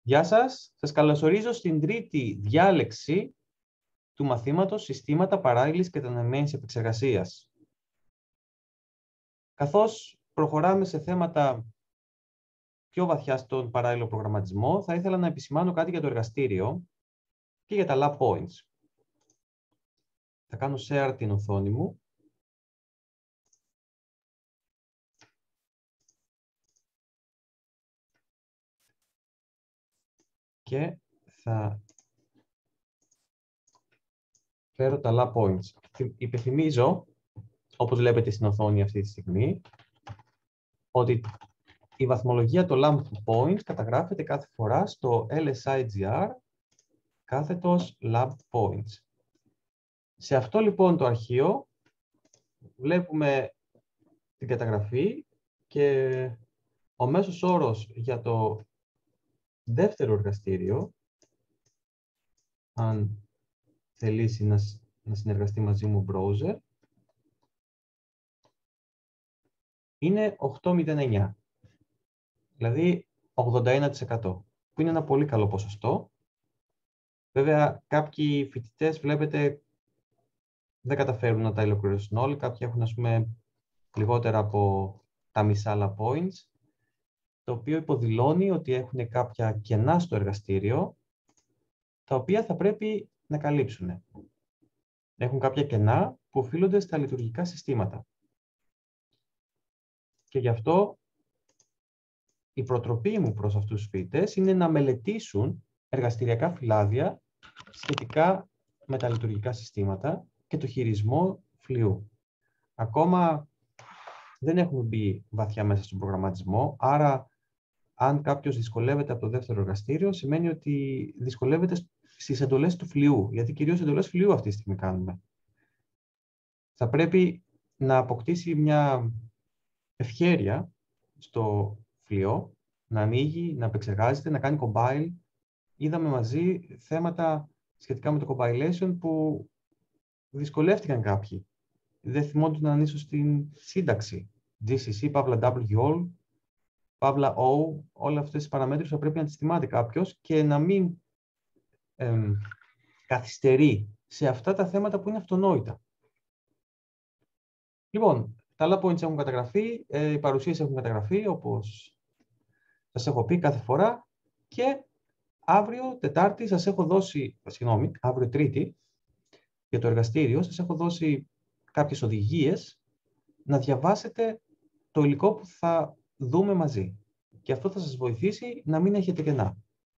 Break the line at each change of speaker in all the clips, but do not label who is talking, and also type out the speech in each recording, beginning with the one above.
Γεια σας. Σας καλωσορίζω στην τρίτη διάλεξη του μαθήματος Συστήματα παράλληλης και κατανεμμένης επεξεργασίας. Καθώς προχωράμε σε θέματα πιο βαθιά στον παράλληλο προγραμματισμό, θα ήθελα να επισημάνω κάτι για το εργαστήριο και για τα lab points. Θα κάνω share την οθόνη μου. Και θα φέρω τα lab points. Υπενθυμίζω, όπως βλέπετε στην οθόνη αυτή τη στιγμή, ότι η βαθμολογία των lab points καταγράφεται κάθε φορά στο LSIGR κάθετος lab points. Σε αυτό λοιπόν το αρχείο βλέπουμε την καταγραφή και ο μέσος όρος για το δεύτερο εργαστήριο, αν θελήσει να συνεργαστεί μαζί μου ο browser, είναι 8,09. Δηλαδή 81%, που είναι ένα πολύ καλό ποσοστό. Βέβαια, κάποιοι φοιτητές, βλέπετε, δεν καταφέρουν να τα υλοκληρώσουν όλοι. Κάποιοι έχουν, ας πούμε, λιγότερα από τα μισά lab points, το οποίο υποδηλώνει ότι έχουν κάποια κενά στο εργαστήριο, τα οποία θα πρέπει να καλύψουν. Έχουν κάποια κενά που οφείλονται στα λειτουργικά συστήματα. Και γι' αυτό η προτροπή μου προς αυτούς τους φοιτητές είναι να μελετήσουν εργαστηριακά φυλάδια σχετικά με τα λειτουργικά συστήματα και το χειρισμό φλοιού. Ακόμα δεν έχουμε μπει βαθιά μέσα στον προγραμματισμό, άρα αν κάποιος δυσκολεύεται από το δεύτερο εργαστήριο, σημαίνει ότι δυσκολεύεται στις εντολές του φλοιού, γιατί κυρίως εντολές φλοιού αυτή τη στιγμή κάνουμε. Θα πρέπει να αποκτήσει μια ευχέρεια στο φλοιό, να ανοίγει, να επεξεργάζεται, να κάνει compile. Είδαμε μαζί θέματα σχετικά με το compilation που δυσκολεύτηκαν κάποιοι. Δεν θυμόντουσαν ίσως στην σύνταξη. GCC, παύλα WAL, παύλα O, όλα αυτές τις παραμέτρους θα πρέπει να τις θυμάται κάποιος και να μην καθυστερεί σε αυτά τα θέματα που είναι αυτονόητα. Λοιπόν, τα lab points έχουν καταγραφεί, οι παρουσίες έχουν καταγραφεί, όπως σας έχω πει κάθε φορά, και αύριο Τετάρτη σας έχω δώσει, αύριο Τρίτη, για το εργαστήριο, σας έχω δώσει κάποιες οδηγίες να διαβάσετε το υλικό που θα δούμε μαζί. Και αυτό θα σας βοηθήσει να μην έχετε κενά.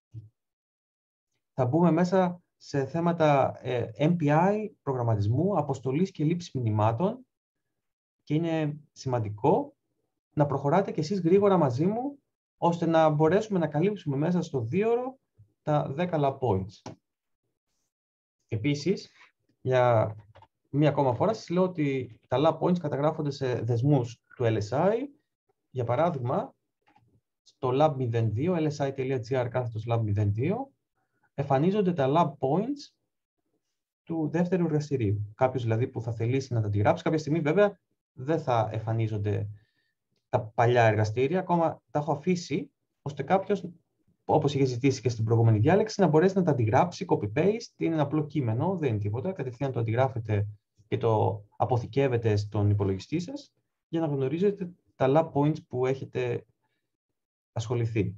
Θα μπούμε μέσα σε θέματα MPI, προγραμματισμού, αποστολής και λήψης μηνυμάτων και είναι σημαντικό να προχωράτε κι εσείς γρήγορα μαζί μου, ώστε να μπορέσουμε να καλύψουμε μέσα στο 2ωρο τα 10 lab points. Επίσης, για μία ακόμα φορά σας λέω ότι τα lab points καταγράφονται σε δεσμούς του LSI. Για παράδειγμα, στο lab 02, lsi.gr κάθετος lab 02, εμφανίζονται τα lab points του δεύτερου εργαστηρίου. Κάποιος δηλαδή που θα θελήσει να τα αντιγράψει, κάποια στιγμή βέβαια δεν θα εμφανίζονται τα παλιά εργαστήρια, ακόμα τα έχω αφήσει, ώστε κάποιος, όπως είχε ζητήσει και στην προηγούμενη διάλεξη, να μπορέσει να τα αντιγράψει, copy-paste, είναι ένα απλό κείμενο, δεν είναι τίποτα, κατευθείαν το αντιγράφετε και το αποθηκεύετε στον υπολογιστή σας, για να γνωρίζετε τα lab points που έχετε ασχοληθεί.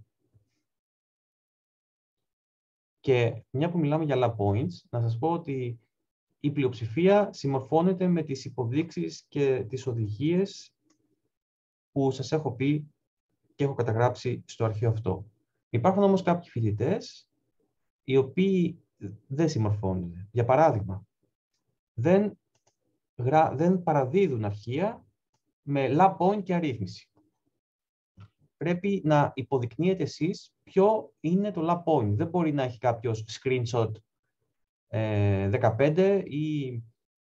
Και μια που μιλάμε για lab points, να σας πω ότι η πλειοψηφία συμμορφώνεται με τις υποδείξεις και τις οδηγίες που σας έχω πει και έχω καταγράψει στο αρχείο αυτό. Υπάρχουν όμως κάποιοι φοιτητές οι οποίοι δεν συμμορφώνονται. Για παράδειγμα, δεν παραδίδουν αρχεία με lab point και αρρύθμιση. Πρέπει να υποδεικνύετε εσείς ποιο είναι το lab point. Δεν μπορεί να έχει κάποιος screenshot 15 ή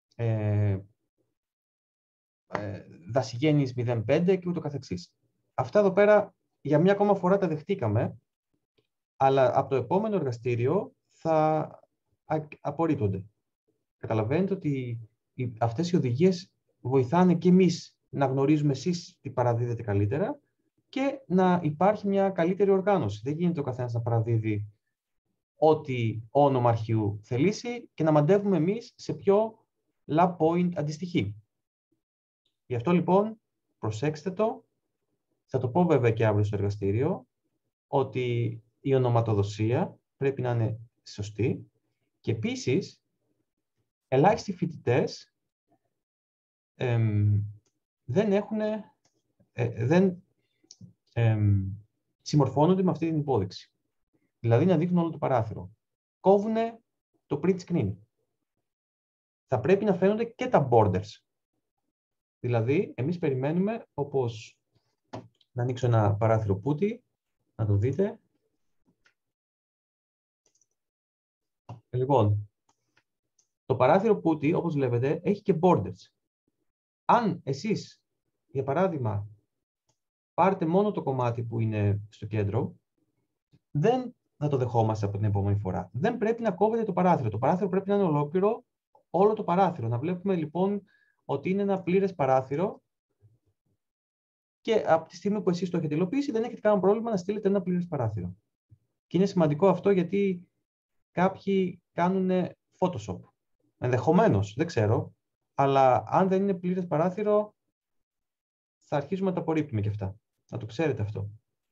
δασιγέννης 05 και ούτω καθεξής. Αυτά εδώ πέρα για μια ακόμα φορά τα δεχτήκαμε, αλλά από το επόμενο εργαστήριο θα απορρίπτονται. Καταλαβαίνετε ότι αυτές οι οδηγίες βοηθάνε και εμείς να γνωρίζουμε εσείς τι παραδίδετε καλύτερα και να υπάρχει μια καλύτερη οργάνωση. Δεν γίνεται ο καθένας να παραδίδει ό,τι όνομα αρχείου θελήσει και να μαντεύουμε εμείς σε ποιο lab point αντιστοιχεί. Γι' αυτό λοιπόν προσέξτε το, θα το πω βέβαια και αύριο στο εργαστήριο, ότι η ονοματοδοσία πρέπει να είναι σωστή και επίσης ελάχιστοι φοιτητές δεν συμμορφώνονται με αυτή την υπόδειξη. Δηλαδή να δείχνουν όλο το παράθυρο. Κόβουνε το print screen. Θα πρέπει να φαίνονται και τα borders. Δηλαδή, εμείς περιμένουμε, όπως να ανοίξω ένα παράθυρο πούτι, να το δείτε. Λοιπόν, το παράθυρο πούτι, όπως βλέπετε, έχει και borders. Αν εσείς, για παράδειγμα, πάρετε μόνο το κομμάτι που είναι στο κέντρο, δεν θα το δεχόμαστε από την επόμενη φορά. Δεν πρέπει να κόβετε το παράθυρο. Το παράθυρο πρέπει να είναι ολόκληρο όλο το παράθυρο. Να βλέπουμε λοιπόν ότι είναι ένα πλήρες παράθυρο και από τη στιγμή που εσείς το έχετε υλοποιήσει δεν έχετε κανένα πρόβλημα να στείλετε ένα πλήρες παράθυρο. Και είναι σημαντικό αυτό γιατί κάποιοι κάνουν Photoshop. Ενδεχομένως, δεν ξέρω, αλλά αν δεν είναι πλήρες παράθυρο θα αρχίσουμε να τα απορρίπτουμε και αυτά. Να το ξέρετε αυτό.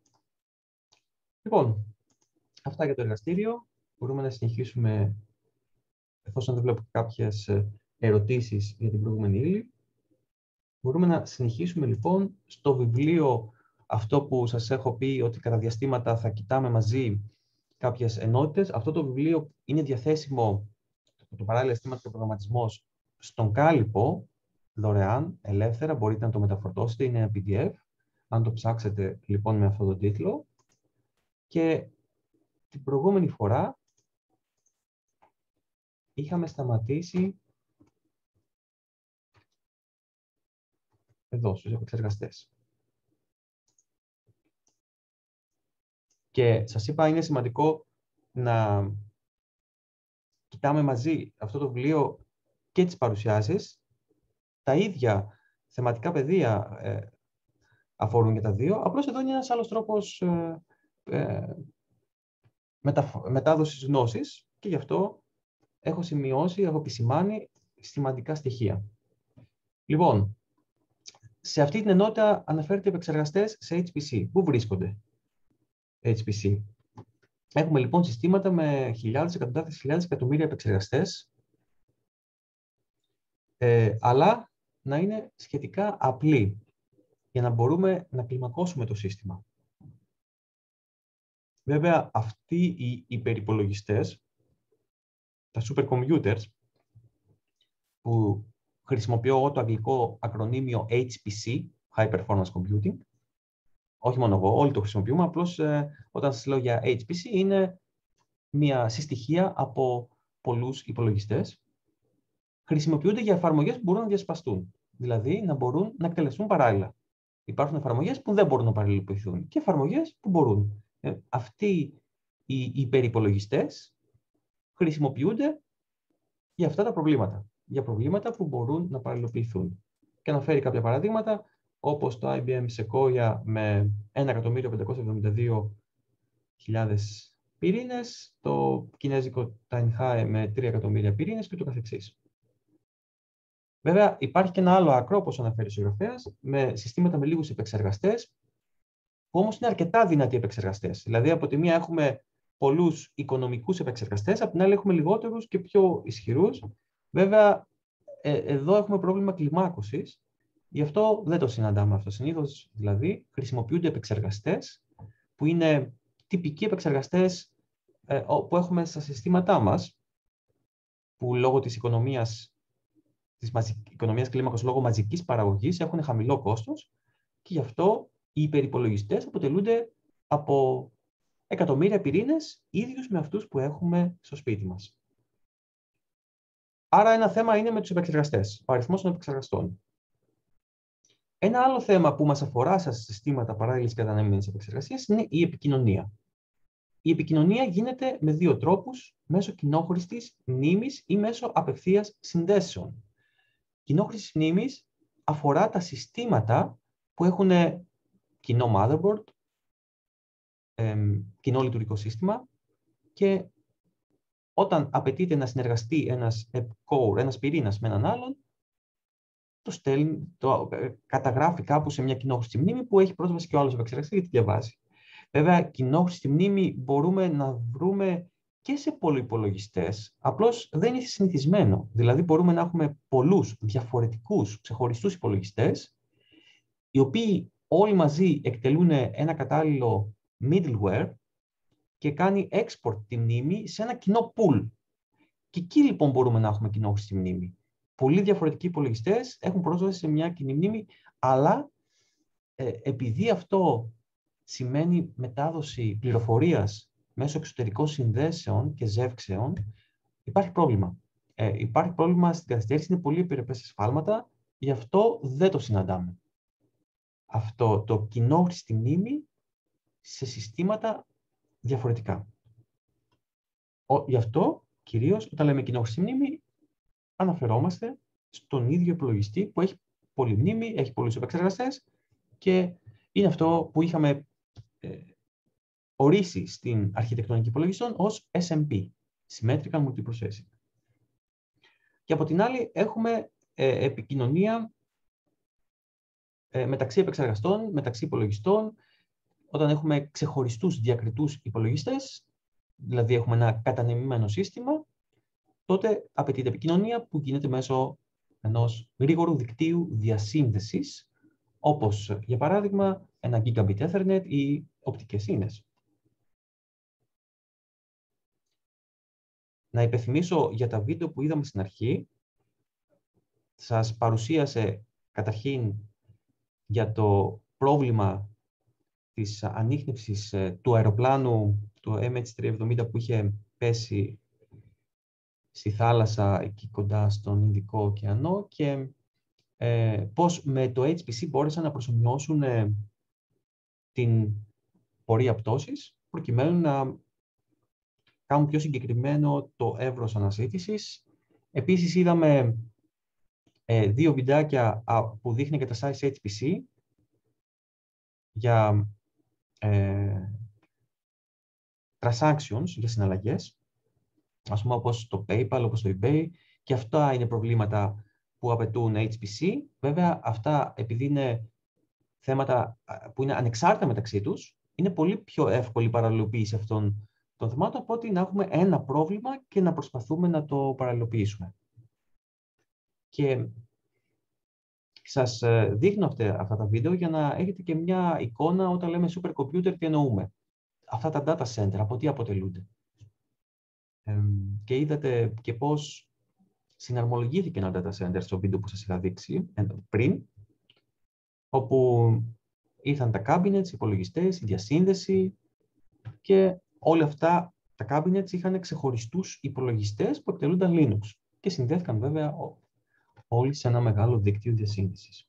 Λοιπόν, αυτά για το εργαστήριο. Μπορούμε να συνεχίσουμε, εφόσον δεν βλέπω κάποιες ερωτήσεις για την προηγούμενη ύλη. Μπορούμε να συνεχίσουμε λοιπόν στο βιβλίο αυτό που σας έχω πει ότι κατά διαστήματα θα κοιτάμε μαζί κάποιες ενότητες. Αυτό το βιβλίο είναι διαθέσιμο, το παράλληλα αισθήματα και ο προγραμματισμός, στον κάλυπο, δωρεάν, ελεύθερα. Μπορείτε να το μεταφορτώσετε, είναι ένα PDF. Αν το ψάξετε λοιπόν με αυτόν τον τίτλο. Και την προηγούμενη φορά είχαμε σταματήσει εδώ, στους επεξεργαστές. Και σας είπα, είναι σημαντικό να κοιτάμε μαζί αυτό το βιβλίο και τις παρουσιάσεις. Τα ίδια θεματικά πεδία αφορούν και τα δύο. Απλώς εδώ είναι ένας άλλος τρόπος μετάδοσης γνώσης και γι' αυτό έχω σημειώσει, έχω επισημάνει σημαντικά στοιχεία. Λοιπόν, σε αυτή την ενότητα αναφέρεται επεξεργαστές σε HPC. Πού βρίσκονται HPC? Έχουμε λοιπόν συστήματα με χιλιάδες, εκατοντάδες χιλιάδες, εκατομμύρια επεξεργαστές, αλλά να είναι σχετικά απλοί για να μπορούμε να κλιμακώσουμε το σύστημα. Βέβαια, αυτοί οι υπερυπολογιστές, τα supercomputers, που χρησιμοποιώ εγώ το αγγλικό ακρονίμιο HPC, High Performance Computing, όχι μόνο εγώ, όλοι το χρησιμοποιούμε, απλώς όταν σας λέω για HPC είναι μια συστοιχία από πολλούς υπολογιστές. Χρησιμοποιούνται για εφαρμογές που μπορούν να διασπαστούν, δηλαδή να μπορούν να εκτελεστούν παράλληλα. Υπάρχουν εφαρμογές που δεν μπορούν να παραλληλοποιηθούν και εφαρμογές που μπορούν. Αυτοί οι υπερυπολογιστές χρησιμοποιούνται για αυτά τα προβλήματα. Για προβλήματα που μπορούν να παραλληλοποιηθούν. Και αναφέρει κάποια παραδείγματα, όπως το IBM Sequoia με 1.572.000 πυρήνες, το κινέζικο Tianhe με 3 εκατομμύρια πυρήνες και το καθεξής. Βέβαια, υπάρχει και ένα άλλο άκρο, όπως αναφέρει ο συγγραφέας, με συστήματα με λίγους επεξεργαστές, που όμως είναι αρκετά δυνατοί επεξεργαστές. Δηλαδή, από τη μία έχουμε πολλούς οικονομικούς επεξεργαστές, από την άλλη έχουμε λιγότερους και πιο ισχυρούς. Βέβαια, εδώ έχουμε πρόβλημα κλιμάκωσης, γι' αυτό δεν το συναντάμε αυτό. Συνήθως, δηλαδή, χρησιμοποιούνται επεξεργαστές που είναι τυπικοί επεξεργαστές που έχουμε στα συστήματά μας, που λόγω της οικονομίας κλίμακος, λόγω μαζικής παραγωγής, έχουν χαμηλό κόστος και γι' αυτό οι υπερυπολογιστές αποτελούνται από εκατομμύρια πυρήνες ίδιους με αυτούς που έχουμε στο σπίτι μας. Άρα ένα θέμα είναι με τους επεξεργαστές, ο αριθμός των επεξεργαστών. Ένα άλλο θέμα που μας αφορά στα συστήματα παράλληλης και κατανέμενης επεξεργασίας είναι η επικοινωνία. Η επικοινωνία γίνεται με δύο τρόπους, μέσω κοινόχρηστης μνήμης ή μέσω απευθείας συνδέσεων. Κοινόχρησης μνήμης αφορά τα συστήματα που έχουν κοινό motherboard, κοινό λειτουργικό σύστημα, και όταν απαιτείται να συνεργαστεί ένας core, ένας πυρήνας με έναν άλλον, το καταγράφει κάπου σε μια κοινόχρηστη μνήμη που έχει πρόσβαση και ο άλλος επεξεργαστής γιατί διαβάζει. Βέβαια, κοινόχρηστη μνήμη μπορούμε να βρούμε και σε πολυυπολογιστές, απλώς δεν είναι συνηθισμένο. Δηλαδή, μπορούμε να έχουμε πολλούς διαφορετικούς ξεχωριστούς υπολογιστές, οι οποίοι όλοι μαζί εκτελούν ένα κατάλληλο middleware και κάνει export τη μνήμη σε ένα κοινό pool. Και εκεί λοιπόν μπορούμε να έχουμε κοινόχρηστη μνήμη. Πολλοί διαφορετικοί υπολογιστές έχουν πρόσβαση σε μια κοινή μνήμη, αλλά επειδή αυτό σημαίνει μετάδοση πληροφορίας μέσω εξωτερικών συνδέσεων και ζεύξεων, υπάρχει πρόβλημα. Υπάρχει πρόβλημα στην καθυστέρηση, είναι πολύ επιρρεπές σε σφάλματα, γι' αυτό δεν το συναντάμε. Αυτό το κοινόχρηστη μνήμη σε συστήματα διαφορετικά. Γι' αυτό, κυρίως, όταν λέμε κοινόχρηστη μνήμη, αναφερόμαστε στον ίδιο υπολογιστή που έχει πολλή μνήμη, έχει πολλούς επεξεργαστές και είναι αυτό που είχαμε ορίσει στην αρχιτεκτονική υπολογιστών ως SMP, Symmetrical Multiprocessing. Και από την άλλη έχουμε επικοινωνία μεταξύ επεξεργαστών, μεταξύ υπολογιστών, όταν έχουμε ξεχωριστούς διακριτούς υπολογιστές, δηλαδή έχουμε ένα κατανεμημένο σύστημα, τότε απαιτείται επικοινωνία που γίνεται μέσω ενός γρήγορου δικτύου διασύνδεσης, όπως για παράδειγμα ένα Gigabit Ethernet ή οπτικές ίνες. Να υπενθυμίσω για τα βίντεο που είδαμε στην αρχή. Σας παρουσίασε καταρχήν για το πρόβλημα της ανίχνευσης του αεροπλάνου του MH370 που είχε πέσει στη θάλασσα εκεί κοντά στον Ινδικό ωκεανό και πώς με το HPC μπόρεσαν να προσομοιώσουν την πορεία πτώσης προκειμένου να κάνουν πιο συγκεκριμένο το εύρος αναζήτησης. Επίσης είδαμε δύο βιντεάκια που δείχνει και τα size HPC για transactions, για συναλλαγές, ας πούμε όπως το PayPal, όπως το eBay, και αυτά είναι προβλήματα που απαιτούν HPC. Βέβαια, αυτά επειδή είναι θέματα που είναι ανεξάρτητα μεταξύ τους, είναι πολύ πιο εύκολη η παραλληλοποίηση αυτών των θεμάτων από ότι να έχουμε ένα πρόβλημα και να προσπαθούμε να το παραλληλοποιήσουμε. Και σας δείχνω αυτά τα βίντεο για να έχετε και μια εικόνα όταν λέμε supercomputer τι εννοούμε. Αυτά τα data center, από τι αποτελούνται. Και είδατε και πώς συναρμολογήθηκε ένα data center στο βίντεο που σας είχα δείξει πριν, όπου ήρθαν τα cabinets, οι υπολογιστές, η διασύνδεση και όλα αυτά τα cabinets είχαν ξεχωριστούς υπολογιστές που εκτελούνταν Linux και συνδέθηκαν βέβαια όλοι σε ένα μεγάλο δίκτυο διασύνδεσης.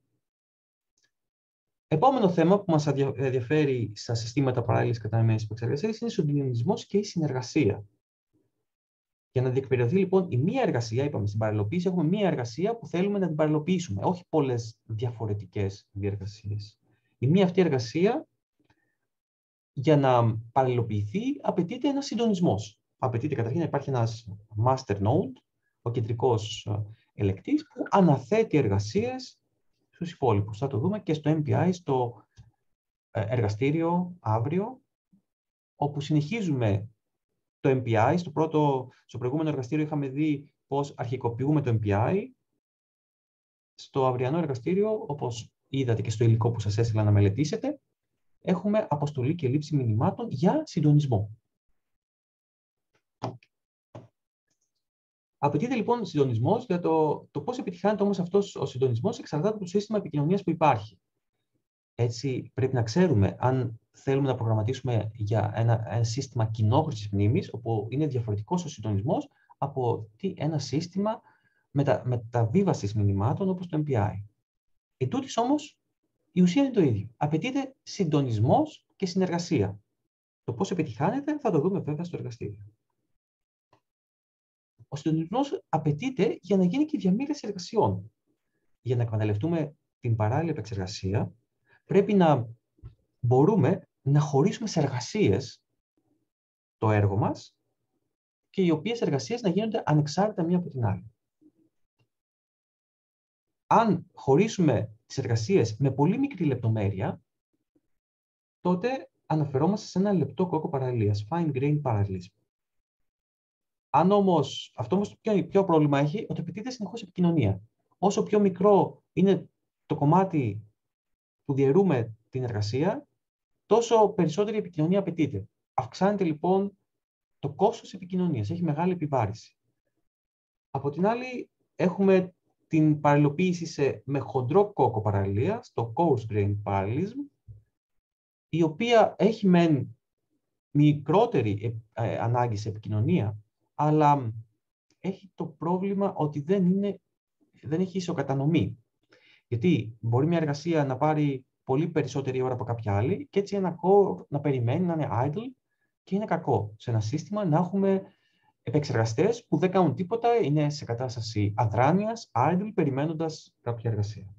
Επόμενο θέμα που μας ενδιαφέρει στα συστήματα παράλληλης κατανεμημένης επεξεργασίας είναι ο συντονισμός και η συνεργασία. Για να διεκπαιρεωθεί λοιπόν η μία εργασία, είπαμε στην παραλληλοποίηση, έχουμε μία εργασία που θέλουμε να την παραλληλοποιήσουμε, όχι πολλές διαφορετικές διεργασίες. Η μία αυτή εργασία, για να παραλληλοποιηθεί, απαιτείται ένας συντονισμός. Απαιτείται καταρχήν να υπάρχει ένας master node, ο κεντρικός ελεκτής, που αναθέτει εργασίες στους υπόλοιπους. Θα το δούμε και στο MPI, στο εργαστήριο αύριο, όπου συνεχίζουμε το MPI. Στο προηγούμενο εργαστήριο είχαμε δει πώς αρχικοποιούμε το MPI. Στο αυριανό εργαστήριο, όπως είδατε και στο υλικό που σας έστειλα να μελετήσετε, έχουμε αποστολή και λήψη μηνυμάτων για συντονισμό. Απαιτείται λοιπόν συντονισμός, για το πώς επιτυχάνεται όμως αυτός ο συντονισμός εξαρτάται από το σύστημα επικοινωνίας που υπάρχει. Έτσι, πρέπει να ξέρουμε αν θέλουμε να προγραμματίσουμε για ένα σύστημα κοινόχρησης μνήμης, όπου είναι διαφορετικός ο συντονισμός από ένα σύστημα μεταβίβασης μηνυμάτων όπως το MPI. Ετούτοις όμως, η ουσία είναι το ίδιο. Απαιτείται συντονισμός και συνεργασία. Το πώς επιτυχάνεται θα το δούμε βέβαια στο εργαστήριο. Ο συντονισμός απαιτείται για να γίνει και η διαμοίραση εργασιών. Για να εκμεταλλευτούμε την παράλληλη επεξεργασία, πρέπει να μπορούμε να χωρίσουμε σε εργασίες το έργο μας και οι οποίες εργασίες να γίνονται ανεξάρτητα μία από την άλλη. Αν χωρίσουμε τις εργασίες με πολύ μικρή λεπτομέρεια, τότε αναφερόμαστε σε ένα λεπτό κόκκο παραλληλίας, fine grain parallelism. Αυτό όμως ποιο πρόβλημα έχει, ότι απαιτείται συνεχώς επικοινωνία. Όσο πιο μικρό είναι το κομμάτι που διαιρούμε την εργασία, τόσο περισσότερη επικοινωνία απαιτείται. Αυξάνεται λοιπόν το κόστος επικοινωνίας, έχει μεγάλη επιβάρηση. Από την άλλη, έχουμε την παραλληλοποίηση με χοντρό κόκκο παραλληλία, το coarse grain parallelism, η οποία έχει μεν μικρότερη ανάγκη σε επικοινωνία, αλλά έχει το πρόβλημα ότι δεν έχει ισοκατανομή. Γιατί μπορεί μια εργασία να πάρει πολύ περισσότερη ώρα από κάποια άλλη και έτσι ένα core να περιμένει, να είναι idle, και είναι κακό σε ένα σύστημα να έχουμε επεξεργαστές που δεν κάνουν τίποτα, είναι σε κατάσταση αδράνειας, idle, περιμένοντας κάποια εργασία.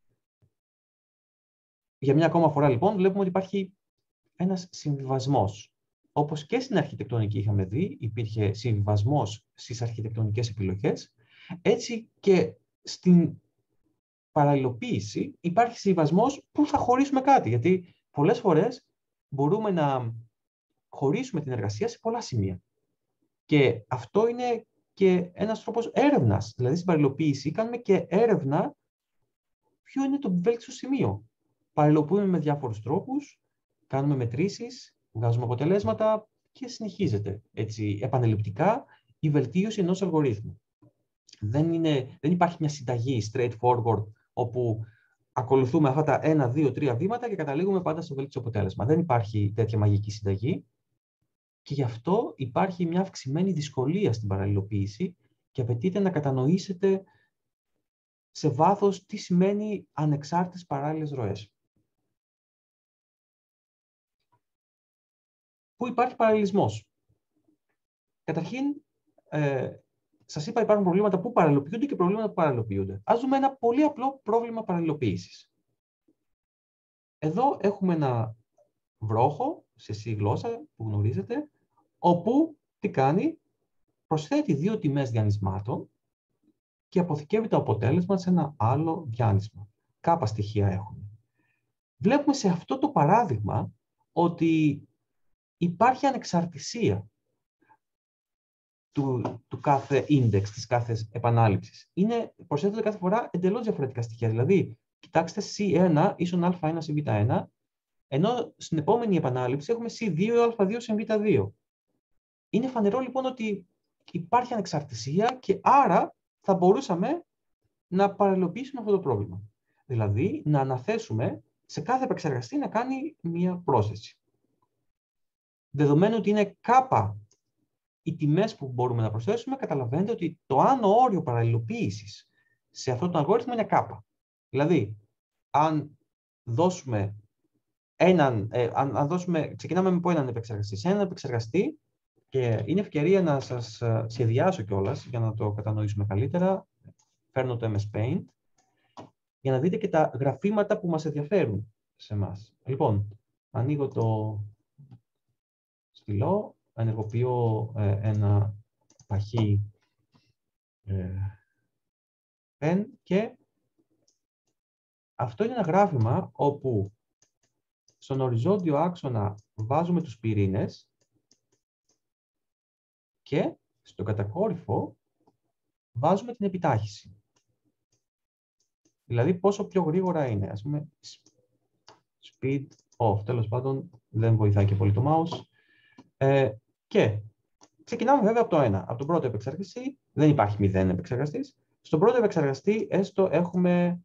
Για μια ακόμα φορά, λοιπόν, βλέπουμε ότι υπάρχει ένας συμβιβασμός. Όπως και στην αρχιτεκτονική είχαμε δει, υπήρχε συμβιβασμός στις αρχιτεκτονικές επιλογές, έτσι και στην παραλληλοποίηση υπάρχει συμβιβασμός που θα χωρίσουμε κάτι. Γιατί πολλές φορές μπορούμε να χωρίσουμε την εργασία σε πολλά σημεία. Και αυτό είναι και ένας τρόπος έρευνας. Δηλαδή, στην παραλληλοποίηση κάνουμε και έρευνα ποιο είναι το βέλτιστο σημείο. Παραλληλοποιούμε με διάφορους τρόπους, κάνουμε μετρήσεις, βγάζουμε αποτελέσματα και συνεχίζεται έτσι επανελλειπτικά η βελτίωση ενός αλγορίθμου. Δεν υπάρχει μια συνταγή straightforward όπου ακολουθούμε αυτά τα 1, 2, 3 βήματα και καταλήγουμε πάντα στο βέλτιστο αποτέλεσμα. Δεν υπάρχει τέτοια μαγική συνταγή και γι' αυτό υπάρχει μια αυξημένη δυσκολία στην παραλληλοποίηση και απαιτείται να κατανοήσετε σε βάθος τι σημαίνει ανεξάρτητες παράλληλες ροές. Πού υπάρχει παραλληλισμός? Καταρχήν, σας είπα, υπάρχουν προβλήματα που παραλληλοποιούνται και προβλήματα που παραλληλοποιούνται. Ας δούμε ένα πολύ απλό πρόβλημα παραλληλοποίησης. Εδώ έχουμε ένα βρόχο σε C γλώσσα που γνωρίζετε, όπου τι κάνει? Προσθέτει δύο τιμές διανυσμάτων και αποθηκεύει το αποτέλεσμα σε ένα άλλο διάνυσμα. Κάπα στοιχεία έχουν. Βλέπουμε σε αυτό το παράδειγμα ότι υπάρχει ανεξαρτησία του κάθε index, της κάθε επανάληψης. Προσθέτονται κάθε φορά εντελώς διαφορετικά στοιχεία. Δηλαδή, κοιτάξτε, C1 ίσον α1 σε β1, ενώ στην επόμενη επανάληψη έχουμε C2 α2 σε β2. Είναι φανερό λοιπόν ότι υπάρχει ανεξαρτησία και άρα θα μπορούσαμε να παραλληλοποιήσουμε αυτό το πρόβλημα. Δηλαδή, να αναθέσουμε σε κάθε επεξεργαστή να κάνει μία πρόσθεση. Δεδομένου ότι είναι κάπα οι τιμές που μπορούμε να προσθέσουμε, καταλαβαίνετε ότι το άνω όριο παραλληλοποίησης σε αυτόν τον αλγόριθμο είναι κάπα. Δηλαδή, αν δώσουμε ξεκινάμε από έναν επεξεργαστή. Σε έναν επεξεργαστή, και είναι ευκαιρία να σας σχεδιάσω κιόλας για να το κατανοήσουμε καλύτερα, φέρνω το MS Paint, για να δείτε και τα γραφήματα που μας ενδιαφέρουν σε εμάς. Λοιπόν, ανοίγω το στυλό, ενεργοποιώ ένα παχύ pen και αυτό είναι ένα γράφημα όπου στον οριζόντιο άξονα βάζουμε τους πυρήνες και στο κατακόρυφο βάζουμε την επιτάχυση. Δηλαδή πόσο πιο γρήγορα είναι. Ας πούμε speed off. Τέλος πάντων δεν βοηθάει και πολύ το mouse. Και ξεκινάμε βέβαια από το 1. Από τον πρώτο επεξεργαστή δεν υπάρχει 0 επεξεργαστής. Στον πρώτο επεξεργαστή έστω έχουμε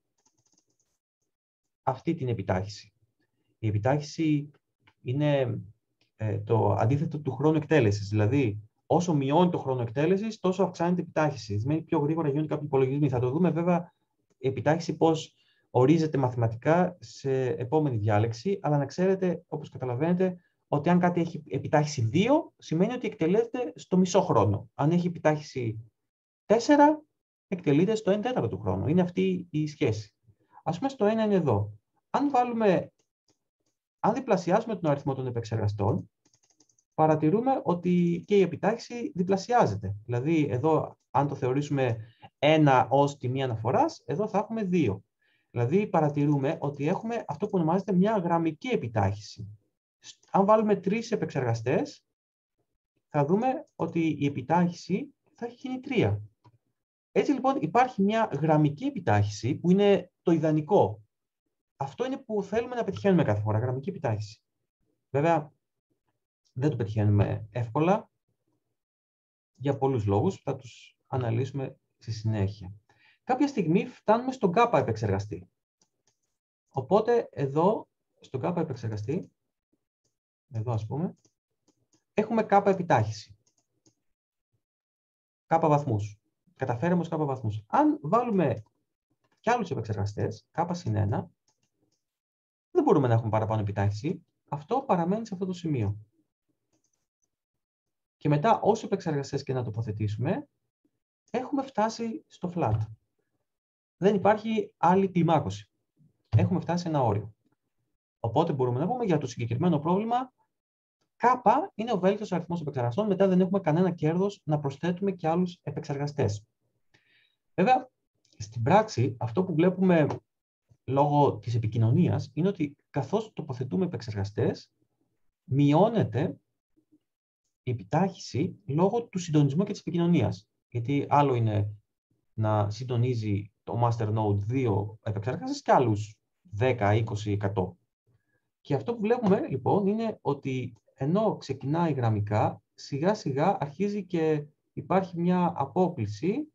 αυτή την επιτάχυση. Η επιτάχυση είναι το αντίθετο του χρόνου εκτέλεσης. Δηλαδή, όσο μειώνει το χρόνο εκτέλεσης, τόσο αυξάνεται η επιτάχυση. Σημαίνει πιο γρήγορα γίνονται κάποιοι υπολογισμοί. Θα το δούμε βέβαια η επιτάχυση πώς ορίζεται μαθηματικά σε επόμενη διάλεξη, αλλά να ξέρετε, όπως καταλαβαίνετε, ότι αν κάτι έχει επιτάχυση 2, σημαίνει ότι εκτελείται στο μισό χρόνο. Αν έχει επιτάχυση 4, εκτελείται στο 1/4 του χρόνου. Είναι αυτή η σχέση. Ας πούμε στο 1 είναι εδώ. Αν βάλουμε αν διπλασιάσουμε τον αριθμό των επεξεργαστών, παρατηρούμε ότι και η επιτάχυνση διπλασιάζεται. Δηλαδή, εδώ, αν το θεωρήσουμε 1 ως τιμή αναφοράς, εδώ θα έχουμε 2. Δηλαδή, παρατηρούμε ότι έχουμε αυτό που ονομάζεται μια γραμμική επιτάχυνση. Αν βάλουμε 3 επεξεργαστές, θα δούμε ότι η επιτάχυνση θα έχει γίνει 3. Έτσι, λοιπόν, υπάρχει μια γραμμική επιτάχυνση που είναι το ιδανικό. Αυτό είναι που θέλουμε να πετυχαίνουμε κάθε φορά, γραμμική επιτάχυνση. Βέβαια, δεν το πετυχαίνουμε εύκολα για πολλούς λόγους, θα τους αναλύσουμε στη συνέχεια. Κάποια στιγμή φτάνουμε στον κάπα επεξεργαστή. Οπότε, εδώ, στον κάπα επεξεργαστή, εδώ ας πούμε, έχουμε κάπα επιτάχυνση. Κάπα βαθμούς. Καταφέραμε ως κάπα βαθμούς. Αν βάλουμε κι άλλους επεξεργαστές, κάπα συν 1, δεν μπορούμε να έχουμε παραπάνω επιτάχυνση. Αυτό παραμένει σε αυτό το σημείο. Και μετά, όσοι επεξεργαστές και να τοποθετήσουμε, έχουμε φτάσει στο flat. Δεν υπάρχει άλλη κλιμάκωση. Έχουμε φτάσει σε ένα όριο. Οπότε μπορούμε να πούμε για το συγκεκριμένο πρόβλημα, κάπα είναι ο βέλτιστος αριθμός επεξεργαστών, μετά δεν έχουμε κανένα κέρδος να προσθέτουμε και άλλους επεξεργαστές. Βέβαια, στην πράξη, αυτό που βλέπουμε λόγω της επικοινωνίας είναι ότι καθώς τοποθετούμε επεξεργαστές, μειώνεται η επιτάχυνση λόγω του συντονισμού και της επικοινωνίας. Γιατί άλλο είναι να συντονίζει το Master Node 2 επεξεργαστές και άλλους 10, 20, 100. Και αυτό που βλέπουμε λοιπόν είναι ότι ενώ ξεκινάει γραμμικά, σιγά σιγά αρχίζει και υπάρχει μια απόκλιση,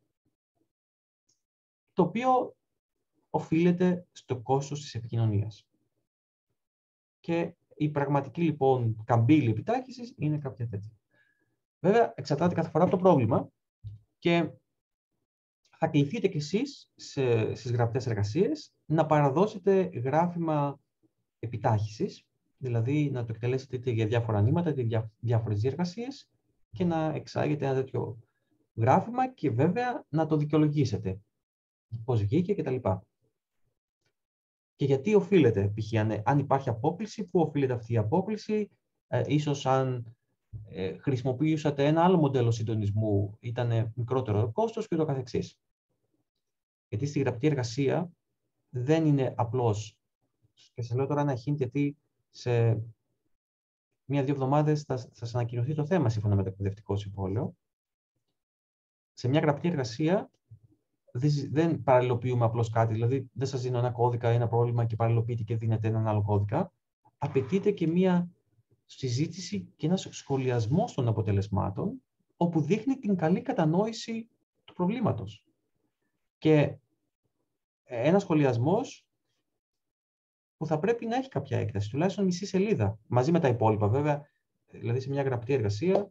το οποίο οφείλεται στο κόστος της επικοινωνίας. Και η πραγματική λοιπόν καμπύλη επιτάχυνσης είναι κάποια τέτοια. Βέβαια, εξαρτάται κάθε φορά από το πρόβλημα και θα κληθείτε κι εσείς στις γραπτές εργασίες να παραδώσετε γράφημα επιτάχυνσης, δηλαδή να το εκτελέσετε είτε για διάφορα νήματα, είτε για διάφορες διεργασίες και να εξάγετε ένα τέτοιο γράφημα και βέβαια να το δικαιολογήσετε. Πώς βγήκε κτλ. Και γιατί οφείλεται, π.χ. αν υπάρχει απόκλιση, πού οφείλεται αυτή η απόκλιση, ίσως αν χρησιμοποιούσατε ένα άλλο μοντέλο συντονισμού, ήταν μικρότερο κόστος και ούτω καθεξής. Γιατί στη γραπτή εργασία δεν είναι απλώς, και σας λέω τώρα ένα hint, γιατί σε 1-2 εβδομάδες θα σας ανακοινωθεί το θέμα σύμφωνα με το εκπαιδευτικό συμβόλαιο. Σε μια γραπτή εργασία δεν παραλληλοποιούμε απλώς κάτι, δηλαδή δεν σας δίνω ένα κώδικα ή ένα πρόβλημα και παραλληλοποιείτε και δίνετε έναν άλλο κώδικα. Απαιτείται και μια συζήτηση και ένας σχολιασμός των αποτελεσμάτων, όπου δείχνει την καλή κατανόηση του προβλήματος. Και ένας σχολιασμός που θα πρέπει να έχει κάποια έκταση, τουλάχιστον μισή σελίδα, μαζί με τα υπόλοιπα βέβαια, δηλαδή σε μια γραπτή εργασία,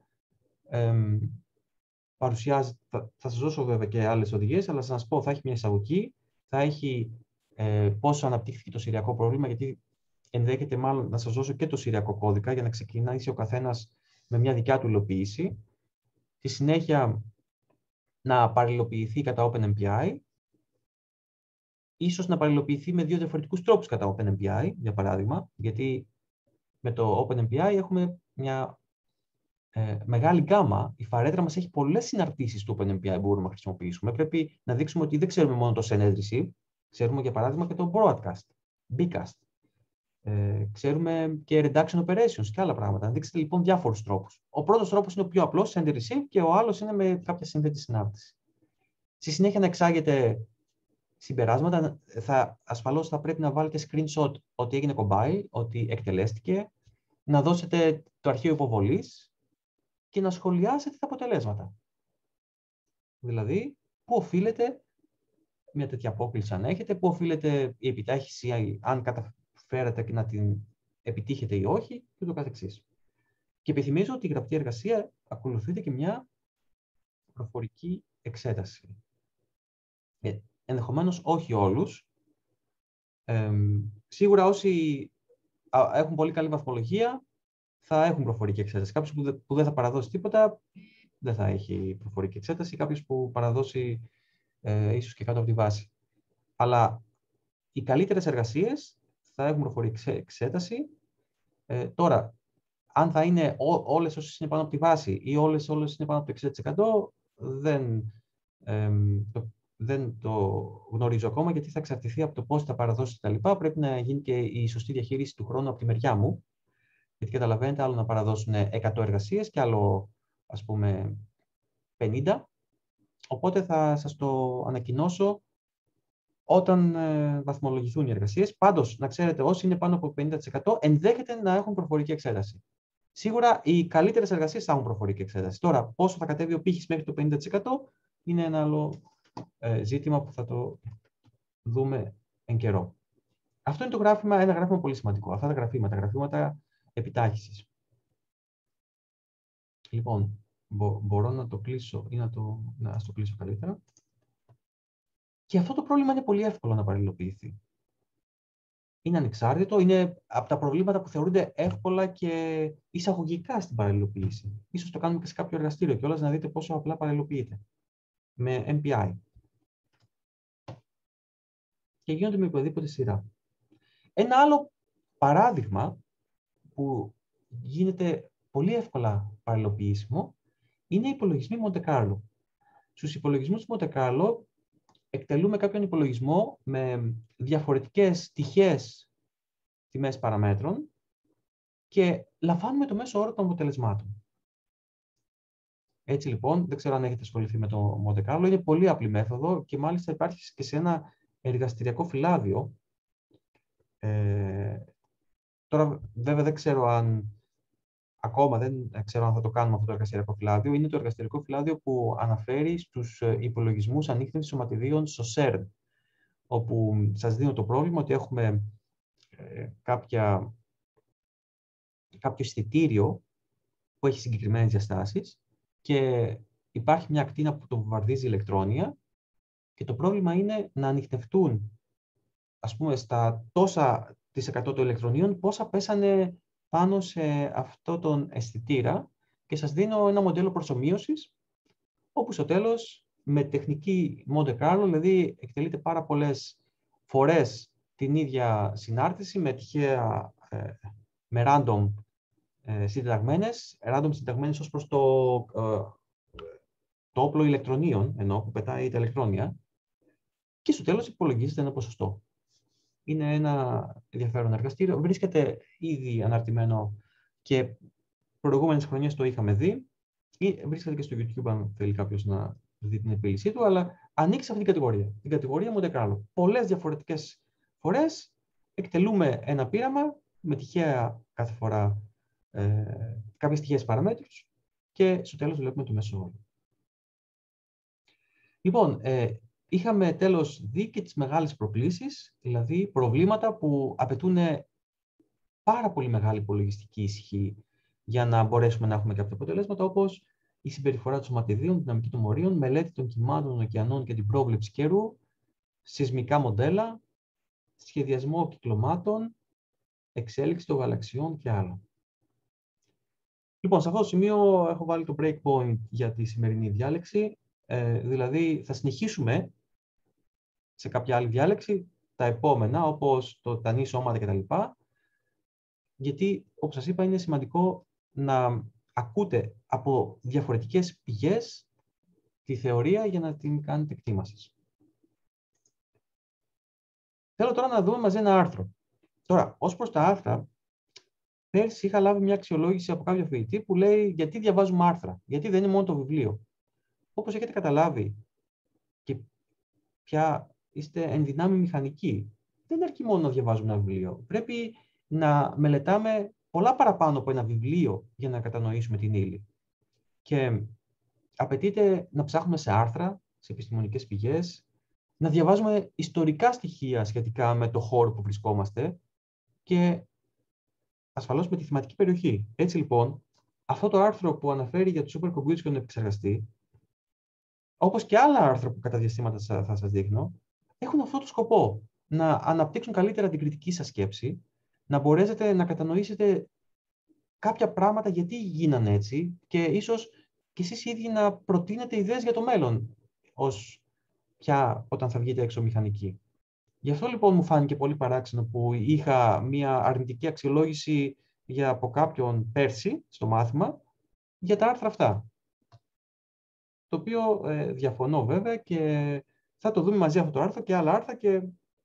θα σας δώσω βέβαια και άλλες οδηγίες, αλλά σας πω, θα έχει μια εισαγωγή, θα έχει πόσο αναπτύχθηκε το σηριακό πρόβλημα, γιατί ενδέχεται μάλλον να σας δώσω και το σηριακό κώδικα για να ξεκινήσει ο καθένας με μια δικιά του υλοποίηση. Στη συνέχεια να παραλληλοποιηθεί κατά OpenMPI, ίσως να παραλληλοποιηθεί με 2 διαφορετικούς τρόπους κατά OpenMPI, για παράδειγμα, γιατί με το OpenMPI έχουμε μια μεγάλη γκάμα. Η φαρέτρα μας έχει πολλές συναρτήσεις του OpenMPI που μπορούμε να χρησιμοποιήσουμε. Πρέπει να δείξουμε ότι δεν ξέρουμε μόνο το send and receive, ξέρουμε για παράδειγμα και το broadcast, bcast. Ξέρουμε και reduction operations και άλλα πράγματα. Να δείξετε λοιπόν διάφορους τρόπους. Ο πρώτος τρόπος είναι ο πιο απλός, send and receive, και ο άλλος είναι με κάποια σύνθετη συνάρτηση. Στη συνέχεια να εξάγετε συμπεράσματα. Ασφαλώς θα πρέπει να βάλετε screenshot ότι έγινε compile, ότι εκτελέστηκε, να δώσετε το αρχείο υποβολής και να σχολιάσετε τα αποτελέσματα. Δηλαδή, πού οφείλεται μια τέτοια απόκλιση αν έχετε, πού οφείλεται η επιτάχυνση, αν καταφέρετε και να την επιτύχετε ή όχι, και ούτω καθεξής. Και επιθυμίζω ότι η γραπτή εργασία ακολουθείται και μια προφορική εξέταση. Ενδεχομένως όχι όλους. Σίγουρα όσοι έχουν πολύ καλή βαθμολογία θα έχουν προφορική εξέταση. Κάποιος που δεν θα παραδώσει τίποτα δεν θα έχει προφορική εξέταση. Κάποιος που παραδώσει ίσως και κάτω από τη βάση. Αλλά οι καλύτερες εργασίες θα έχουν προφορική εξέταση Τώρα, αν θα είναι όλες όσες είναι πάνω από τη βάση ή όλες είναι πάνω από το 60%, δεν το γνωρίζω ακόμα, γιατί θα εξαρτηθεί από το πώς θα παραδώσει τα λοιπά. Πρέπει να γίνει και η σωστή διαχείριση του χρόνου από τη μεριά μου. Γιατί καταλαβαίνετε, άλλο να παραδώσουν 100 εργασίες και άλλο, ας πούμε, 50. Οπότε θα σας το ανακοινώσω όταν βαθμολογηθούν οι εργασίες. Πάντως, να ξέρετε, όσοι είναι πάνω από 50% ενδέχεται να έχουν προφορική εξέταση. Σίγουρα οι καλύτερες εργασίες θα έχουν προφορική εξέταση. Τώρα, πόσο θα κατέβει ο πύχης μέχρι το 50% είναι ένα άλλο ζήτημα που θα το δούμε εν καιρό. Αυτό είναι ένα γράφημα πολύ σημαντικό. Αυτά τα γραφήματα επιτάχυσης. Λοιπόν, μπορώ να το κλείσω ή να το κλείσω καλύτερα. Και αυτό το πρόβλημα είναι πολύ εύκολο να παραλληλοποιηθεί. Είναι ανεξάρτητο, είναι από τα προβλήματα που θεωρούνται εύκολα και εισαγωγικά στην παραλληλοποίηση. Ίσως το κάνουμε και σε κάποιο εργαστήριο κιόλας να δείτε πόσο απλά παραλληλοποιείται. Με MPI. Και γίνονται με οποιαδήποτε σειρά. Ένα άλλο παράδειγμα που γίνεται πολύ εύκολα παραλληλοποιήσιμο είναι οι υπολογισμοί Μοντε-Κάρλο. Στους υπολογισμούς Μοντε-Κάρλο εκτελούμε κάποιον υπολογισμό με διαφορετικές τυχαίες τιμές παραμέτρων και λαμβάνουμε το μέσο όρο των αποτελεσμάτων. Έτσι λοιπόν, δεν ξέρω αν έχετε ασχοληθεί με το Μοντε-Κάρλο, είναι πολύ απλή μέθοδο και μάλιστα υπάρχει και σε ένα εργαστηριακό φυλάδιο. Τώρα βέβαια δεν ξέρω αν θα το κάνουμε αυτό το εργαστηριακό φυλάδιο. Είναι το εργαστηριακό φυλάδιο που αναφέρει στους υπολογισμούς ανίχνευσης σωματιδίων στο CERN, όπου σας δίνω το πρόβλημα ότι έχουμε κάποιο αισθητήριο που έχει συγκεκριμένες διαστάσεις και υπάρχει μια ακτίνα που το βομβαρδίζει ηλεκτρόνια και το πρόβλημα είναι να ανιχνευτούν, ας πούμε, στα τόσα της 100 των ηλεκτρονίων, πόσα πέσανε πάνω σε αυτό τον αισθητήρα και σας δίνω ένα μοντέλο προσομοίωσης, όπου στο τέλος, με τεχνική Monte-Carlo, δηλαδή εκτελείται πάρα πολλές φορές την ίδια συνάρτηση, με random συνταγμένες ως προς το όπλο ηλεκτρονίων, που πετάει τα ηλεκτρόνια, και στο τέλος υπολογίζεται ένα ποσοστό. Είναι ένα ενδιαφέρον εργαστήριο. Βρίσκεται ήδη αναρτημένο και προηγούμενες χρονιές το είχαμε δει. Ή βρίσκεται και στο YouTube αν θέλει κάποιος να δει την επίλυσή του, αλλά ανοίξει αυτή την κατηγορία. Την κατηγορία Monte-Carlo. Πολλές διαφορετικές φορές εκτελούμε ένα πείραμα με τυχαία κάθε φορά κάποιες τυχαίες παραμέτρους και στο τέλος βλέπουμε το μέσο όρο. Λοιπόν, είχαμε τέλος δει και τις μεγάλες προκλήσεις, δηλαδή προβλήματα που απαιτούν πάρα πολύ μεγάλη υπολογιστική ισχύ για να μπορέσουμε να έχουμε κάποια αποτελέσματα, όπως η συμπεριφορά των σωματιδίων, δυναμική των μορίων, μελέτη των κυμάτων των ωκεανών και την πρόβλεψη καιρού, σεισμικά μοντέλα, σχεδιασμό κυκλωμάτων, εξέλιξη των γαλαξιών και άλλα. Λοιπόν, σε αυτό το σημείο έχω βάλει το breakpoint για τη σημερινή διάλεξη, δηλαδή θα συνεχίσουμε σε κάποια άλλη διάλεξη τα επόμενα, όπως το τανή σώματα κτλ. Γιατί, όπως σας είπα, είναι σημαντικό να ακούτε από διαφορετικές πηγές τη θεωρία για να την κάνετε εκτίμαση. Θέλω τώρα να δούμε μαζί ένα άρθρο. Τώρα, ως προς τα άρθρα, πέρσι είχα λάβει μια αξιολόγηση από κάποιο φοιτητή που λέει γιατί διαβάζουμε άρθρα, γιατί δεν είναι μόνο το βιβλίο. Όπως έχετε καταλάβει και πια είστε εν δυνάμει μηχανικοί, δεν αρκεί μόνο να διαβάζουμε ένα βιβλίο. Πρέπει να μελετάμε πολλά παραπάνω από ένα βιβλίο για να κατανοήσουμε την ύλη. Και απαιτείται να ψάχνουμε σε άρθρα, σε επιστημονικές πηγές, να διαβάζουμε ιστορικά στοιχεία σχετικά με το χώρο που βρισκόμαστε και ασφαλώς με τη θεματική περιοχή. Έτσι λοιπόν, αυτό το άρθρο που αναφέρει για τους supercomputers και τον επεξεργαστή, όπως και άλλα άρθρα που κατά διαστήματα θα σας δείχνω, έχουν αυτό το σκοπό, να αναπτύξουν καλύτερα την κριτική σας σκέψη, να μπορέσετε να κατανοήσετε κάποια πράγματα γιατί γίνανε έτσι και ίσως και εσείς οι ίδιοι να προτείνετε ιδέες για το μέλλον, όταν θα βγείτε έξω μηχανικοί. Γι' αυτό λοιπόν μου φάνηκε πολύ παράξενο που είχα μια αρνητική αξιολόγηση από κάποιον πέρσι στο μάθημα για τα άρθρα αυτά. Το οποίο διαφωνώ βέβαια και θα το δούμε μαζί αυτό το άρθρο και άλλα άρθρα και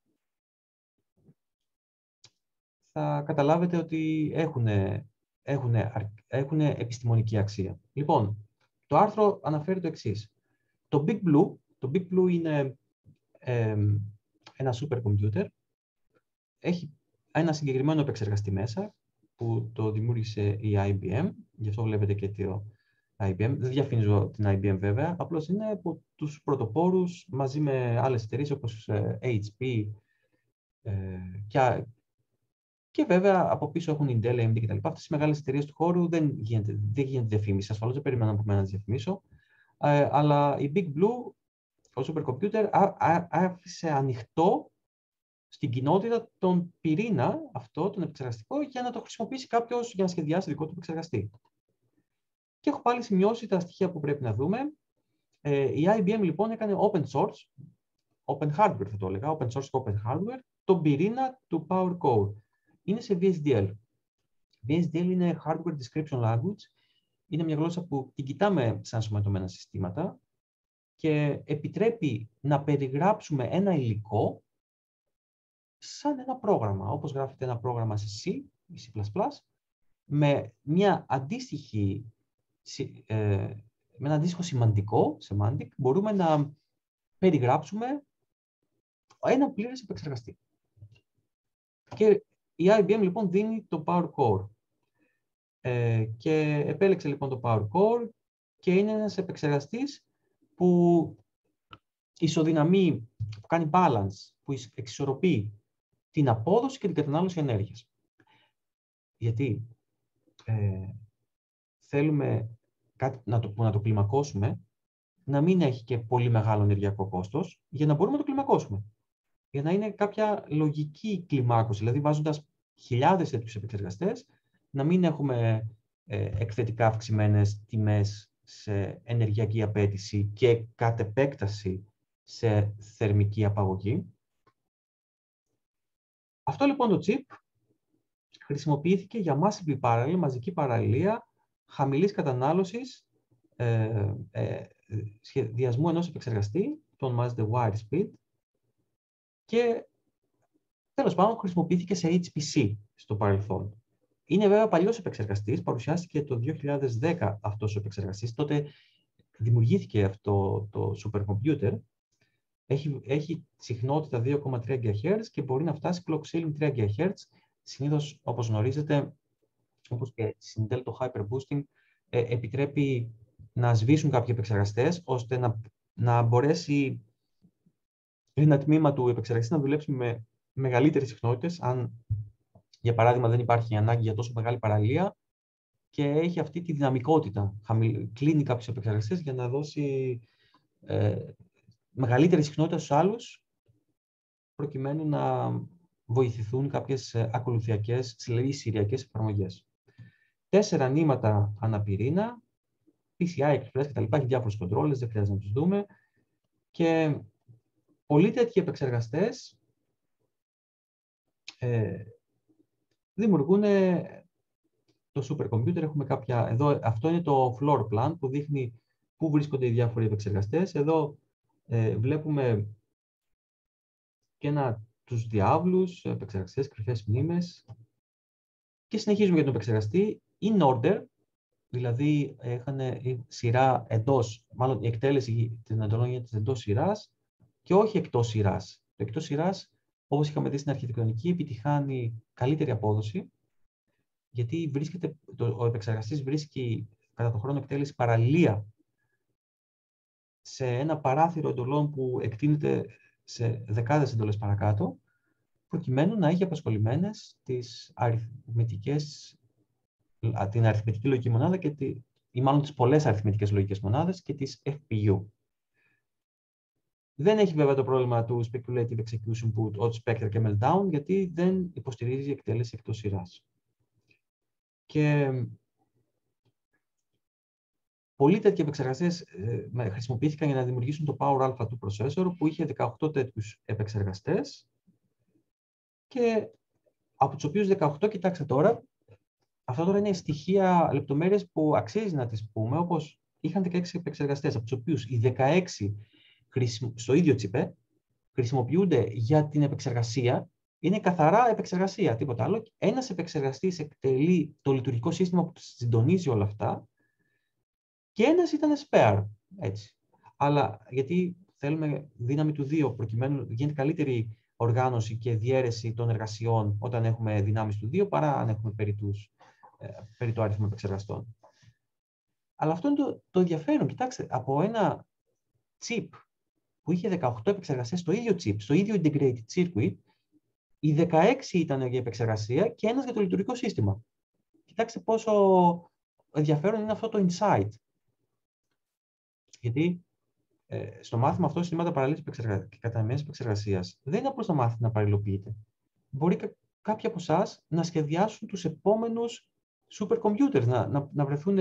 θα καταλάβετε ότι έχουν επιστημονική αξία. Λοιπόν, το άρθρο αναφέρει το εξής. Το Big Blue είναι ένα super computer. Έχει ένα συγκεκριμένο επεξεργαστή μέσα που το δημιούργησε η IBM. Γι' αυτό βλέπετε και το IBM. Δεν διαφημίζω την IBM βέβαια. Απλώς είναι από τους πρωτοπόρους μαζί με άλλες εταιρείες όπως HP και βέβαια από πίσω έχουν Intel, AMD κτλ. Αυτές οι μεγάλες εταιρείες του χώρου δεν γίνεται διαφήμιση. Ασφαλώς δεν περιμένω από μένα να τις διαφημίσω. Αλλά η Big Blue, ο supercomputer, άφησε ανοιχτό στην κοινότητα τον πυρήνα αυτό, τον επεξεργαστικό, για να το χρησιμοποιήσει κάποιος για να σχεδιάσει δικό του επεξεργαστή. Και έχω πάλι σημειώσει τα στοιχεία που πρέπει να δούμε. Η IBM λοιπόν έκανε open source, open hardware θα το έλεγα, open source και open hardware, τον πυρήνα του PowerCore. Είναι σε VSDL. VSDL είναι Hardware Description Language. Είναι μια γλώσσα που την κοιτάμε σαν σωματωμένα συστήματα και επιτρέπει να περιγράψουμε ένα υλικό σαν ένα πρόγραμμα, όπως γράφεται ένα πρόγραμμα σε C ή C++, με ένα αντίστοιχο σημαντικό, semantic, μπορούμε να περιγράψουμε ένα πλήρες επεξεργαστή. Και η IBM λοιπόν δίνει το PowerCore. Και επέλεξε λοιπόν το PowerCore και είναι ένας επεξεργαστής που ισοδυναμεί, που κάνει balance, που εξισορροπεί την απόδοση και την κατανάλωση ενέργειας. Γιατί θέλουμε κάτι να το κλιμακώσουμε, να μην έχει και πολύ μεγάλο ενεργειακό κόστος, για να μπορούμε να το κλιμακώσουμε. Για να είναι κάποια λογική κλιμάκωση, δηλαδή βάζοντας χιλιάδες τέτοιους επεξεργαστές, να μην έχουμε εκθετικά αυξημένες τιμές σε ενεργειακή απέτηση και κατ' επέκταση σε θερμική απαγωγή. Αυτό λοιπόν το chip χρησιμοποιήθηκε για massive parallel, μαζική παραλληλία χαμηλής κατανάλωσης σχεδιασμού ενός επεξεργαστή, το ονομάζεται wire speed, και τέλος πάντων χρησιμοποιήθηκε σε HPC στο παρελθόν. Είναι βέβαια παλιός επεξεργαστής, παρουσιάστηκε το 2010 αυτός ο επεξεργαστής, τότε δημιουργήθηκε αυτό το supercomputer. Έχει συχνότητα 2,3 GHz και μπορεί να φτάσει clock ceiling 3 GHz. Συνήθως, όπως γνωρίζετε, όπως και στην Intel το hyperboosting, επιτρέπει να σβήσουν κάποιοι επεξεργαστές, ώστε να μπορέσει ένα τμήμα του επεξεργαστή να δουλέψει με μεγαλύτερες συχνότητες, αν, για παράδειγμα, δεν υπάρχει ανάγκη για τόσο μεγάλη παραλία και έχει αυτή τη δυναμικότητα. Κλείνει κάποιους επεξεργαστές για να δώσει μεγαλύτερη συχνότητα στους άλλους, προκειμένου να βοηθηθούν κάποιες ακολουθιακές ή σειριακές εφαρμογές. 4 νήματα αναπυρήνα, PCI Express κτλ. Έχει διάφορους controllers, δεν χρειάζεται να τους δούμε. Και πολλοί τέτοιοι επεξεργαστές δημιουργούν το supercomputer. Έχουμε εδώ, αυτό είναι το floor plan που δείχνει πού βρίσκονται οι διάφοροι επεξεργαστές. Εδώ βλέπουμε και τους διάβλους, επεξεργαστές, κρυφές μνήμες. Και συνεχίζουμε για τον επεξεργαστή. In order, δηλαδή είχαν σειρά εντός, μάλλον η εκτέλεση των εντολών γίνεται εντός σειράς και όχι εκτός σειράς. Το εκτός σειράς, όπως είχαμε δει στην αρχιτεκτονική, επιτυχάνει καλύτερη απόδοση, γιατί ο επεξεργαστής βρίσκει κατά τον χρόνο εκτέλεση παραλληλία σε ένα παράθυρο εντολών που εκτείνεται σε δεκάδες εντολές παρακάτω, προκειμένου να έχει απασχολημένες την αριθμητική λογική μονάδα ή μάλλον τις πολλές αριθμητικές λογικές μονάδες και τις FPU. Δεν έχει βέβαια το πρόβλημα του speculative execution που ο Spectre και Meltdown, γιατί δεν υποστηρίζει εκτέλεση εκτός σειράς. Και πολλοί τέτοιοι επεξεργαστές χρησιμοποιήθηκαν για να δημιουργήσουν το Power Alpha του processor, που είχε 18 τέτοιους επεξεργαστές και από τους οποίους 18, κοιτάξτε τώρα, Αυτό τώρα είναι στοιχεία, λεπτομέρειες που αξίζει να τις πούμε, όπως είχαν 16 επεξεργαστές, από τους οποίους οι 16 στο ίδιο τσιπέ χρησιμοποιούνται για την επεξεργασία. Είναι καθαρά επεξεργασία, τίποτα άλλο. Ένας επεξεργαστής εκτελεί το λειτουργικό σύστημα που συντονίζει όλα αυτά και ένας ήταν spare, έτσι. Αλλά γιατί θέλουμε δύναμη του 2, προκειμένου να γίνεται καλύτερη οργάνωση και διαίρεση των εργασιών όταν έχουμε δυνάμεις του 2, παρά αν έχουμε περί το αριθμό επεξεργαστών. Αλλά αυτό είναι το ενδιαφέρον. Κοιτάξτε, από ένα chip που είχε 18 επεξεργαστές στο ίδιο chip, στο ίδιο integrated circuit, οι 16 ήταν για επεξεργασία και ένας για το λειτουργικό σύστημα. Κοιτάξτε πόσο ενδιαφέρον είναι αυτό το insight. Γιατί στο μάθημα αυτό, συστήματα παραλλήλης και κατανεμημένης επεξεργασίας, δεν είναι απλώς να μάθει να παραλληλοποιείται. Μπορεί κάποιοι από εσάς να σχεδιάσουν τους επόμενους supercomputers, να βρεθούν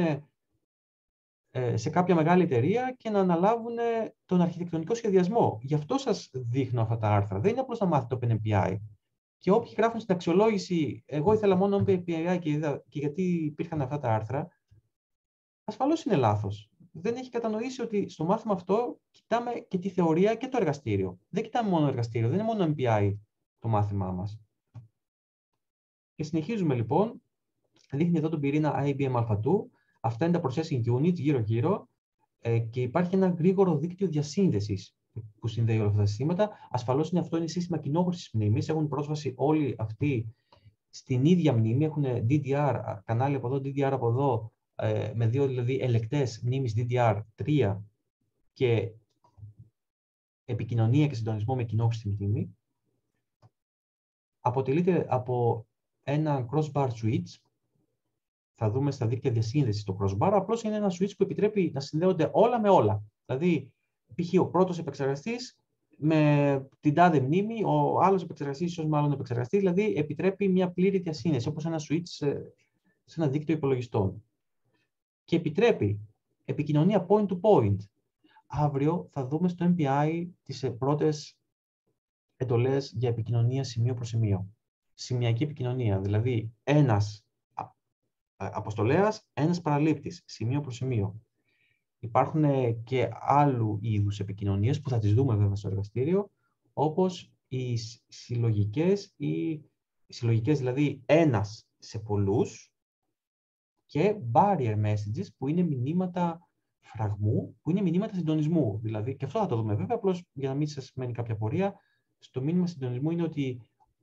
σε κάποια μεγάλη εταιρεία και να αναλάβουν τον αρχιτεκτονικό σχεδιασμό. Γι' αυτό σας δείχνω αυτά τα άρθρα. Δεν είναι απλώς να μάθετε το OpenMPI. Και όποιοι γράφουν στην αξιολόγηση, εγώ ήθελα μόνο OpenMPI και γιατί υπήρχαν αυτά τα άρθρα, ασφαλώς είναι λάθος. Δεν έχει κατανοήσει ότι στο μάθημα αυτό κοιτάμε και τη θεωρία και το εργαστήριο. Δεν κοιτάμε μόνο εργαστήριο, δεν είναι μόνο MPI το μάθημά μας. Και συνεχίζουμε λοιπόν. Δείχνει εδώ τον πυρήνα IBM Α2. Αυτά είναι τα processing units γύρω-γύρω και υπάρχει ένα γρήγορο δίκτυο διασύνδεσης που συνδέει όλα αυτά τα συστήματα. Ασφαλώς αυτό είναι σύστημα κοινόχρησης μνήμης. Έχουν πρόσβαση όλοι αυτοί στην ίδια μνήμη. Έχουν DDR, κανάλι από εδώ, DDR από εδώ, με δύο δηλαδή ελεκτές μνήμης DDR3 και επικοινωνία και συντονισμό με κοινόχρηστη μνήμη. Αποτελείται από ένα crossbar switch. Θα δούμε στα δίκτυα διασύνδεσης το crossbar. Απλώς είναι ένα switch που επιτρέπει να συνδέονται όλα με όλα. Δηλαδή, π.χ. ο πρώτος επεξεργαστής με την τάδε μνήμη, ο άλλος επεξεργαστής ίσως με άλλον επεξεργαστή. Δηλαδή, επιτρέπει μια πλήρη διασύνδεση, όπως ένα switch σε ένα δίκτυο υπολογιστών. Και επιτρέπει επικοινωνία point to point. Αύριο θα δούμε στο MPI τις πρώτες εντολές για επικοινωνία σημείο προς σημείο. Σημειακή επικοινωνία, δηλαδή ένας αποστολέας, ένας παραλήπτης, σημείο προς σημείο. Υπάρχουν και άλλου είδους επικοινωνίες που θα τις δούμε βέβαια στο εργαστήριο, όπως οι συλλογικές, δηλαδή ένας σε πολλούς, και barrier messages που είναι μηνύματα φραγμού, που είναι μηνύματα συντονισμού. Δηλαδή, και αυτό θα το δούμε βέβαια, απλώς για να μην σας μένει κάποια πορεία, στο μήνυμα συντονισμού είναι ότι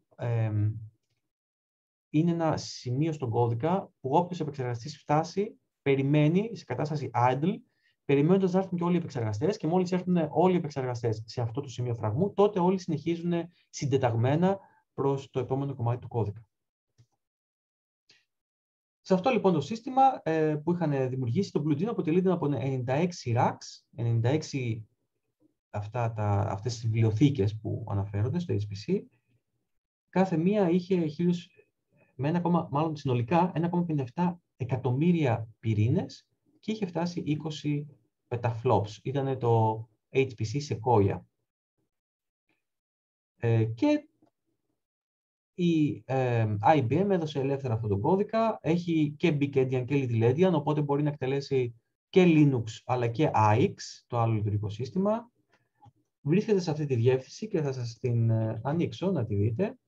είναι ένα σημείο στον κώδικα που όποιος επεξεργαστής φτάσει, περιμένει σε κατάσταση idle, περιμένοντας να έρθουν και όλοι οι επεξεργαστές, και μόλις έρθουν όλοι οι επεξεργαστές σε αυτό το σημείο φραγμού, τότε όλοι συνεχίζουν συντεταγμένα προς το επόμενο κομμάτι του κώδικα. Σε αυτό λοιπόν το σύστημα που είχαν δημιουργήσει, το Blue Gene αποτελείται από 96 racks, 96 αυτές τις βιβλιοθήκες που αναφέρονται στο HPC. Κάθε μία είχε συνολικά 1,57 εκατομμύρια πυρήνες και είχε φτάσει 20 petaflops. Ήταν το HPC Sequoia. Και η IBM έδωσε ελεύθερα αυτόν τον κώδικα. Έχει και Big-endian και Little-endian, οπότε μπορεί να εκτελέσει και Linux αλλά και AIX, το άλλο λειτουργικό σύστημα. Βρίσκεται σε αυτή τη διεύθυνση και θα σας την ανοίξω να τη δείτε.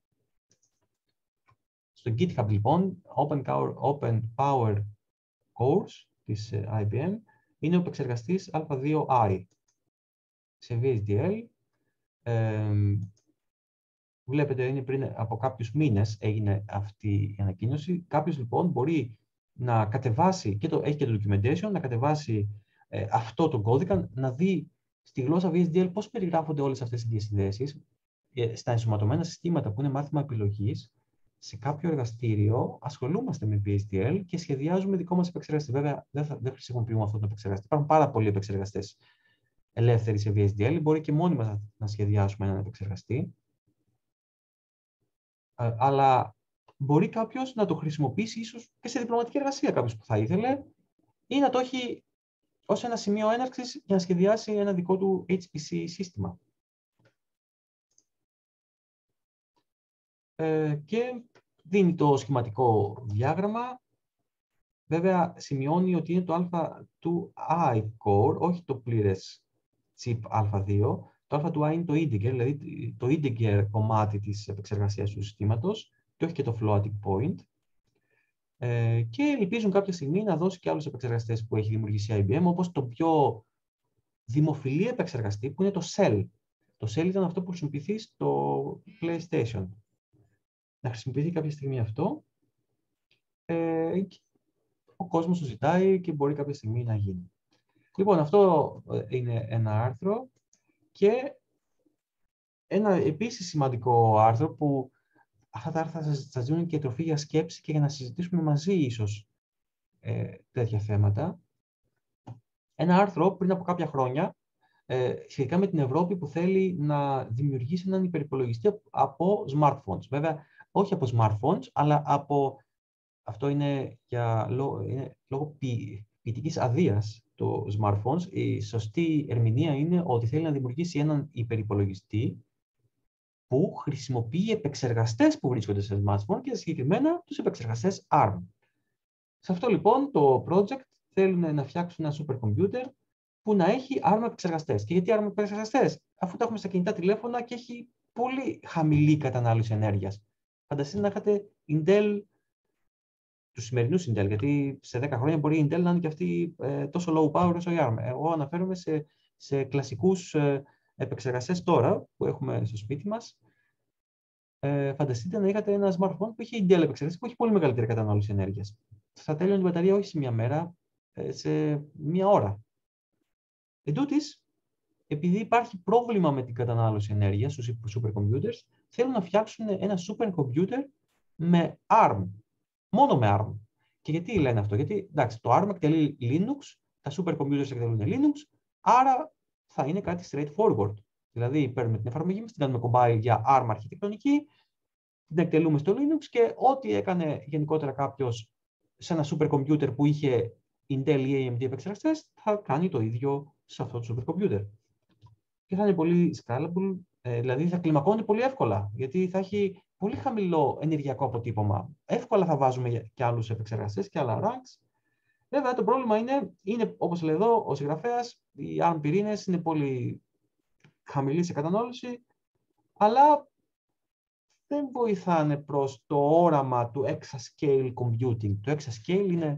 Στο GitHub λοιπόν, Open Power Course της IBM, είναι ο επεξεργαστής Α2i σε VHDL. Βλέπετε, είναι πριν από κάποιους μήνες έγινε αυτή η ανακοίνωση. Κάποιος λοιπόν μπορεί να κατεβάσει, έχει και το documentation, να κατεβάσει αυτό το κώδικα, να δει στη γλώσσα VHDL πώς περιγράφονται όλες αυτές οι διασυνδέσεις στα ενσωματωμένα συστήματα που είναι μάθημα επιλογής. Σε κάποιο εργαστήριο ασχολούμαστε με VHDL και σχεδιάζουμε δικό μας επεξεργαστή. Βέβαια, δεν χρησιμοποιούμε αυτόν τον επεξεργαστή. Υπάρχουν πάρα πολλοί επεξεργαστές ελεύθεροι σε VHDL. Μπορεί και μόνοι μας να σχεδιάσουμε έναν επεξεργαστή. Αλλά μπορεί κάποιος να το χρησιμοποιήσει ίσως και σε διπλωματική εργασία, κάποιος που θα ήθελε, ή να το έχει ως ένα σημείο έναρξης για να σχεδιάσει ένα δικό του HPC σύστημα. Και δίνει το σχηματικό διάγραμμα. Βέβαια, σημειώνει ότι είναι το α2i core, όχι το πλήρες chip α2. Το α2i είναι το integer, δηλαδή το integer κομμάτι της επεξεργασίας του συστήματος και όχι και το floating point. Και ελπίζουν κάποια στιγμή να δώσει και άλλους επεξεργαστές που έχει δημιουργήσει η IBM, όπως το πιο δημοφιλή επεξεργαστή που είναι το Cell. Το Cell ήταν αυτό που χρησιμοποιηθεί στο PlayStation. Να χρησιμοποιηθεί κάποια στιγμή αυτό. Ο κόσμος το ζητάει και μπορεί κάποια στιγμή να γίνει. Λοιπόν, αυτό είναι ένα άρθρο και ένα επίσης σημαντικό άρθρο που αυτά τα άρθρα σας δίνουν και τροφή για σκέψη και για να συζητήσουμε μαζί ίσως τέτοια θέματα. Ένα άρθρο πριν από κάποια χρόνια σχετικά με την Ευρώπη που θέλει να δημιουργήσει έναν υπερυπολογιστή από smartphones. Βέβαια, όχι από smartphones, αλλά από... Αυτό είναι λόγω ποιητικής αδείας το smartphones. Η σωστή ερμηνεία είναι ότι θέλει να δημιουργήσει έναν υπερυπολογιστή που χρησιμοποιεί επεξεργαστές που βρίσκονται σε smartphone και συγκεκριμένα τους επεξεργαστές ARM. Σε αυτό λοιπόν το project θέλουν να φτιάξουν ένα supercomputer που να έχει ARM επεξεργαστές. Και γιατί ARM επεξεργαστές? Αφού τα έχουμε στα κινητά τηλέφωνα και έχει πολύ χαμηλή κατανάλωση ενέργειας. Φανταστείτε να είχατε Intel, τους σημερινούς Intel, γιατί σε 10 χρόνια μπορεί η Intel να είναι και αυτή τόσο low power όσο η ARM. Εγώ αναφέρομαι σε κλασικούς επεξεργαστές τώρα που έχουμε στο σπίτι μας. Φανταστείτε να είχατε ένα smartphone που είχε Intel επεξεργαστή που έχει πολύ μεγαλύτερη κατανάλωση ενέργειας. Θα τέλειωνε η μπαταρία όχι σε μια μέρα, σε μια ώρα. Εν τούτης, επειδή υπάρχει πρόβλημα με την κατανάλωση ενέργειας στους supercomputers, θέλουν να φτιάξουν ένα supercomputer με ARM. Μόνο με ARM. Και γιατί λένε αυτό? Γιατί εντάξει, το ARM εκτελεί Linux, τα supercomputers εκτελούν Linux, άρα θα είναι κάτι straightforward. Δηλαδή, παίρνουμε την εφαρμογή μας, την κάνουμε compile για ARM αρχιτεκτονική, την εκτελούμε στο Linux και ό,τι έκανε γενικότερα κάποιος σε ένα supercomputer που είχε Intel ή AMD επεξεργαστές, θα κάνει το ίδιο σε αυτό το supercomputer. Και θα είναι πολύ scalable, δηλαδή θα κλιμακώνει πολύ εύκολα, γιατί θα έχει πολύ χαμηλό ενεργειακό αποτύπωμα. Εύκολα θα βάζουμε και άλλους επεξεργαστές και άλλα racks. Βέβαια, το πρόβλημα είναι όπως λέει εδώ ο συγγραφέας, οι ARM πυρήνες είναι πολύ χαμηλή σε κατανάλωση, αλλά δεν βοηθάνε προς το όραμα του exascale computing. Το exascale είναι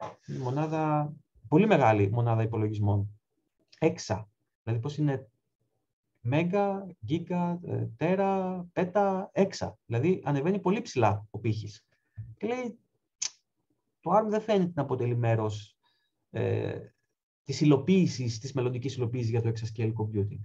μονάδα, πολύ μεγάλη μονάδα υπολογισμών. Έξα, δηλαδή πώς είναι μέγα, γίγα, τέρα, πέτα, έξα. Δηλαδή ανεβαίνει πολύ ψηλά ο πύχης. Και λέει, το ARM δεν φαίνεται να αποτελεί μέρος της υλοποίησης, της μελλοντικής υλοποίησης για το exascale computing.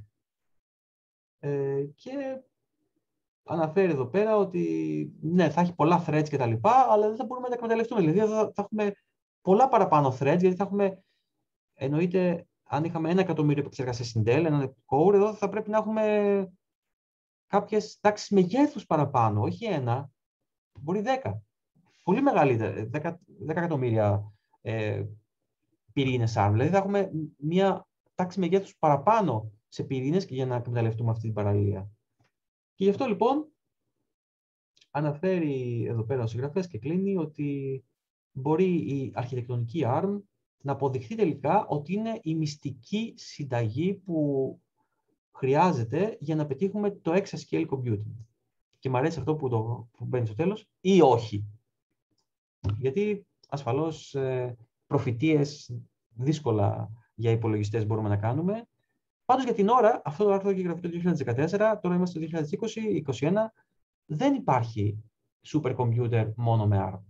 Και αναφέρει εδώ πέρα ότι ναι, θα έχει πολλά threads και τα λοιπά, αλλά δεν θα μπορούμε να τα εκμεταλλευτούμε. Δηλαδή θα έχουμε πολλά παραπάνω threads, γιατί θα έχουμε, εννοείται, αν είχαμε 1 εκατομμύριο επεξεργαστές Intel, ένα core, εδώ θα πρέπει να έχουμε κάποιες τάξεις μεγέθους παραπάνω, όχι 1, μπορεί 10. Πολύ μεγαλύτερα, 10 εκατομμύρια πυρήνες ARM. Δηλαδή θα έχουμε μια τάξη μεγέθους παραπάνω σε πυρήνες και για να εκμεταλλευτούμε αυτή την παραλία. Και γι' αυτό λοιπόν αναφέρει εδώ πέρα ο συγγραφέας και κλείνει ότι μπορεί η αρχιτεκτονική ARM να αποδειχθεί τελικά ότι είναι η μυστική συνταγή που χρειάζεται για να πετύχουμε το exascale computing. Και μου αρέσει αυτό που μπαίνει στο τέλος, ή όχι. Γιατί ασφαλώς προφητείες δύσκολα για υπολογιστές μπορούμε να κάνουμε. Πάντως για την ώρα, αυτό το άρθρο έχει γραφτεί το 2014, τώρα είμαστε το 2020-2021, δεν υπάρχει supercomputer μόνο με ARM.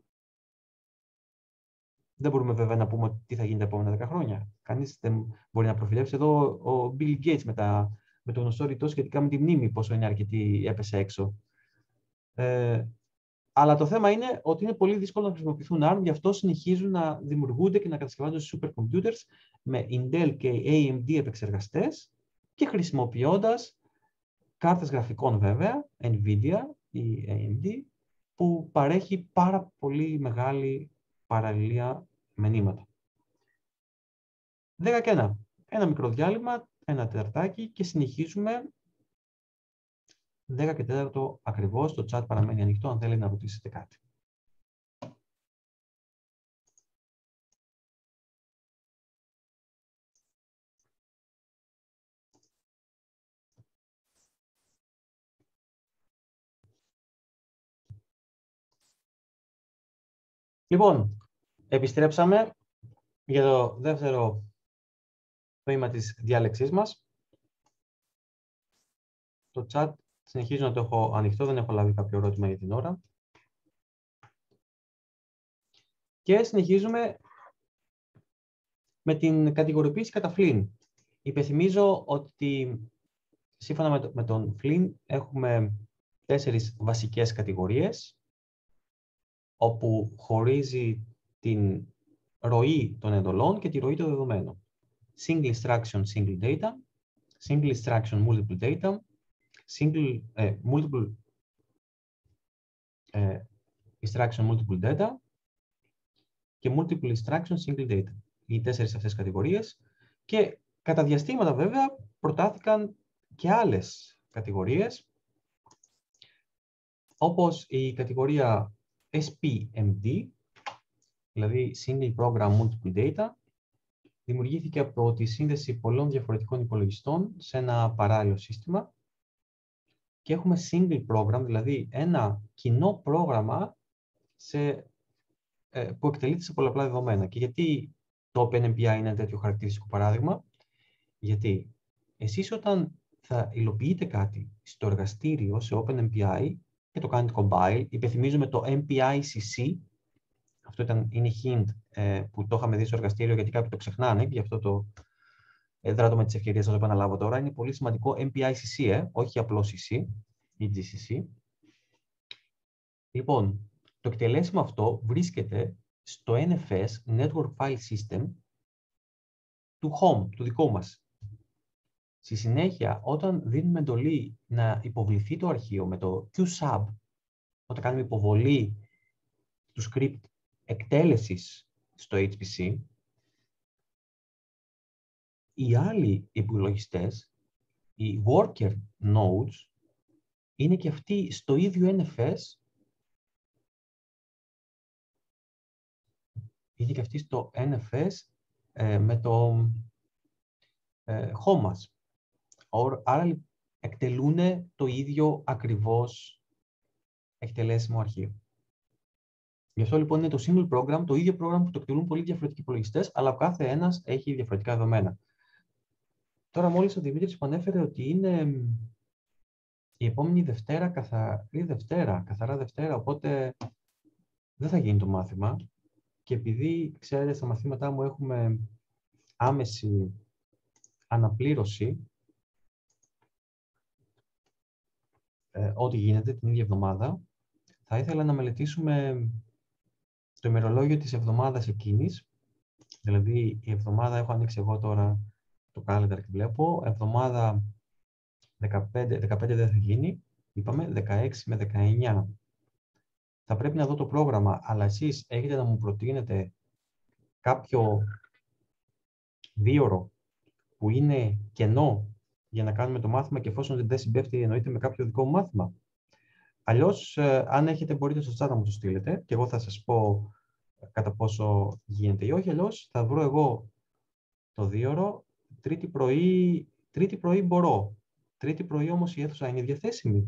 Δεν μπορούμε βέβαια να πούμε τι θα γίνει τα επόμενα 10 χρόνια. Κανείς δεν μπορεί να προφητεύσει. Εδώ ο Bill Gates με το γνωστό ρητό σχετικά με τη μνήμη, πόσο είναι αρκετή, έπεσε έξω. Αλλά το θέμα είναι ότι είναι πολύ δύσκολο να χρησιμοποιηθούν ARM, γι' αυτό συνεχίζουν να δημιουργούνται και να κατασκευάζονται supercomputers με Intel και AMD επεξεργαστές και χρησιμοποιώντας κάρτες γραφικών βέβαια, NVIDIA ή AMD, που παρέχει πάρα πολύ μεγάλη παραλληλία μηνύματα. 10 και 1. Ένα μικρό διάλειμμα, ένα τεταρτάκι και συνεχίζουμε 10 και 4 ακριβώς. Το chat παραμένει ανοιχτό αν θέλετε να ρωτήσετε κάτι. Λοιπόν, επιστρέψαμε για το δεύτερο τμήμα της διάλεξής μας. Το chat συνεχίζω να το έχω ανοιχτό, δεν έχω λάβει κάποιο ερώτημα για την ώρα. Και συνεχίζουμε με την κατηγοριοποίηση κατά Flynn. Υπενθυμίζω ότι σύμφωνα με τον Flynn έχουμε 4 βασικές κατηγορίες, όπου χωρίζει την ροή των εντολών και τη ροή των δεδομένων. Single instruction, single data, single instruction, multiple data, multiple instruction, multiple data και multiple instruction, single data. Οι 4 αυτές κατηγορίες. Και κατά διαστήματα βέβαια προτάθηκαν και άλλες κατηγορίες, όπως η κατηγορία SPMD, δηλαδή Single Program Multiple Data, δημιουργήθηκε από τη σύνδεση πολλών διαφορετικών υπολογιστών σε ένα παράλληλο σύστημα. Και έχουμε Single Program, δηλαδή ένα κοινό πρόγραμμα που εκτελείται σε πολλαπλά δεδομένα. Και γιατί το OpenMPI είναι ένα τέτοιο χαρακτηριστικό παράδειγμα? Γιατί εσείς όταν θα υλοποιείτε κάτι στο εργαστήριο, σε OpenMPI, και το κάνετε compile, υπενθυμίζουμε το MPI-CC, αυτό είναι hint που το είχαμε δει στο εργαστήριο, γιατί κάποιοι το ξεχνάνε, γι' αυτό το δράτω με τις ευκαιρίες να το επαναλάβω τώρα. Είναι πολύ σημαντικό MPI-CC, όχι απλώς CC ή GCC. Λοιπόν, το εκτελέσιμο αυτό βρίσκεται στο NFS, Network File System, του home, του δικού μας. Στη συνέχεια, όταν δίνουμε εντολή να υποβληθεί το αρχείο με το QSub, όταν κάνουμε υποβολή του script εκτέλεσης στο HPC, οι άλλοι υπολογιστές, οι worker nodes, είναι και αυτοί στο ίδιο NFS, είναι και αυτοί στο NFS με το home μας. Άρα εκτελούν το ίδιο ακριβώς εκτελέσιμο αρχείο. Γι' αυτό λοιπόν είναι το single program, το ίδιο πρόγραμμα που το εκτελούν πολλοί διαφορετικοί υπολογιστές, αλλά ο κάθε ένας έχει διαφορετικά δεδομένα. Τώρα μόλις ο Δημήτρης που ανέφερε ότι είναι η επόμενη Δευτέρα, καθαρά Δευτέρα, οπότε δεν θα γίνει το μάθημα. Και επειδή, ξέρετε, στα μαθήματά μου έχουμε άμεση αναπλήρωση, ό,τι γίνεται την ίδια εβδομάδα, θα ήθελα να μελετήσουμε το ημερολόγιο της εβδομάδας εκείνης. Δηλαδή, η εβδομάδα έχω ανοίξει εγώ τώρα το calendar και βλέπω. Εβδομάδα 15 δεν θα γίνει, είπαμε, 16 με 19. Θα πρέπει να δω το πρόγραμμα, αλλά εσείς έχετε να μου προτείνετε κάποιο δίωρο που είναι κενό για να κάνουμε το μάθημα και εφόσον δεν συμπέφτει εννοείται με κάποιο δικό μου μάθημα. Αλλιώς, αν έχετε, μπορείτε στο chat να μου το στείλετε και εγώ θα σας πω κατά πόσο γίνεται ή όχι. Αλλιώς θα βρω εγώ το δίωρο. Τρίτη πρωί μπορώ. Τρίτη πρωί όμως η αίθουσα είναι διαθέσιμη.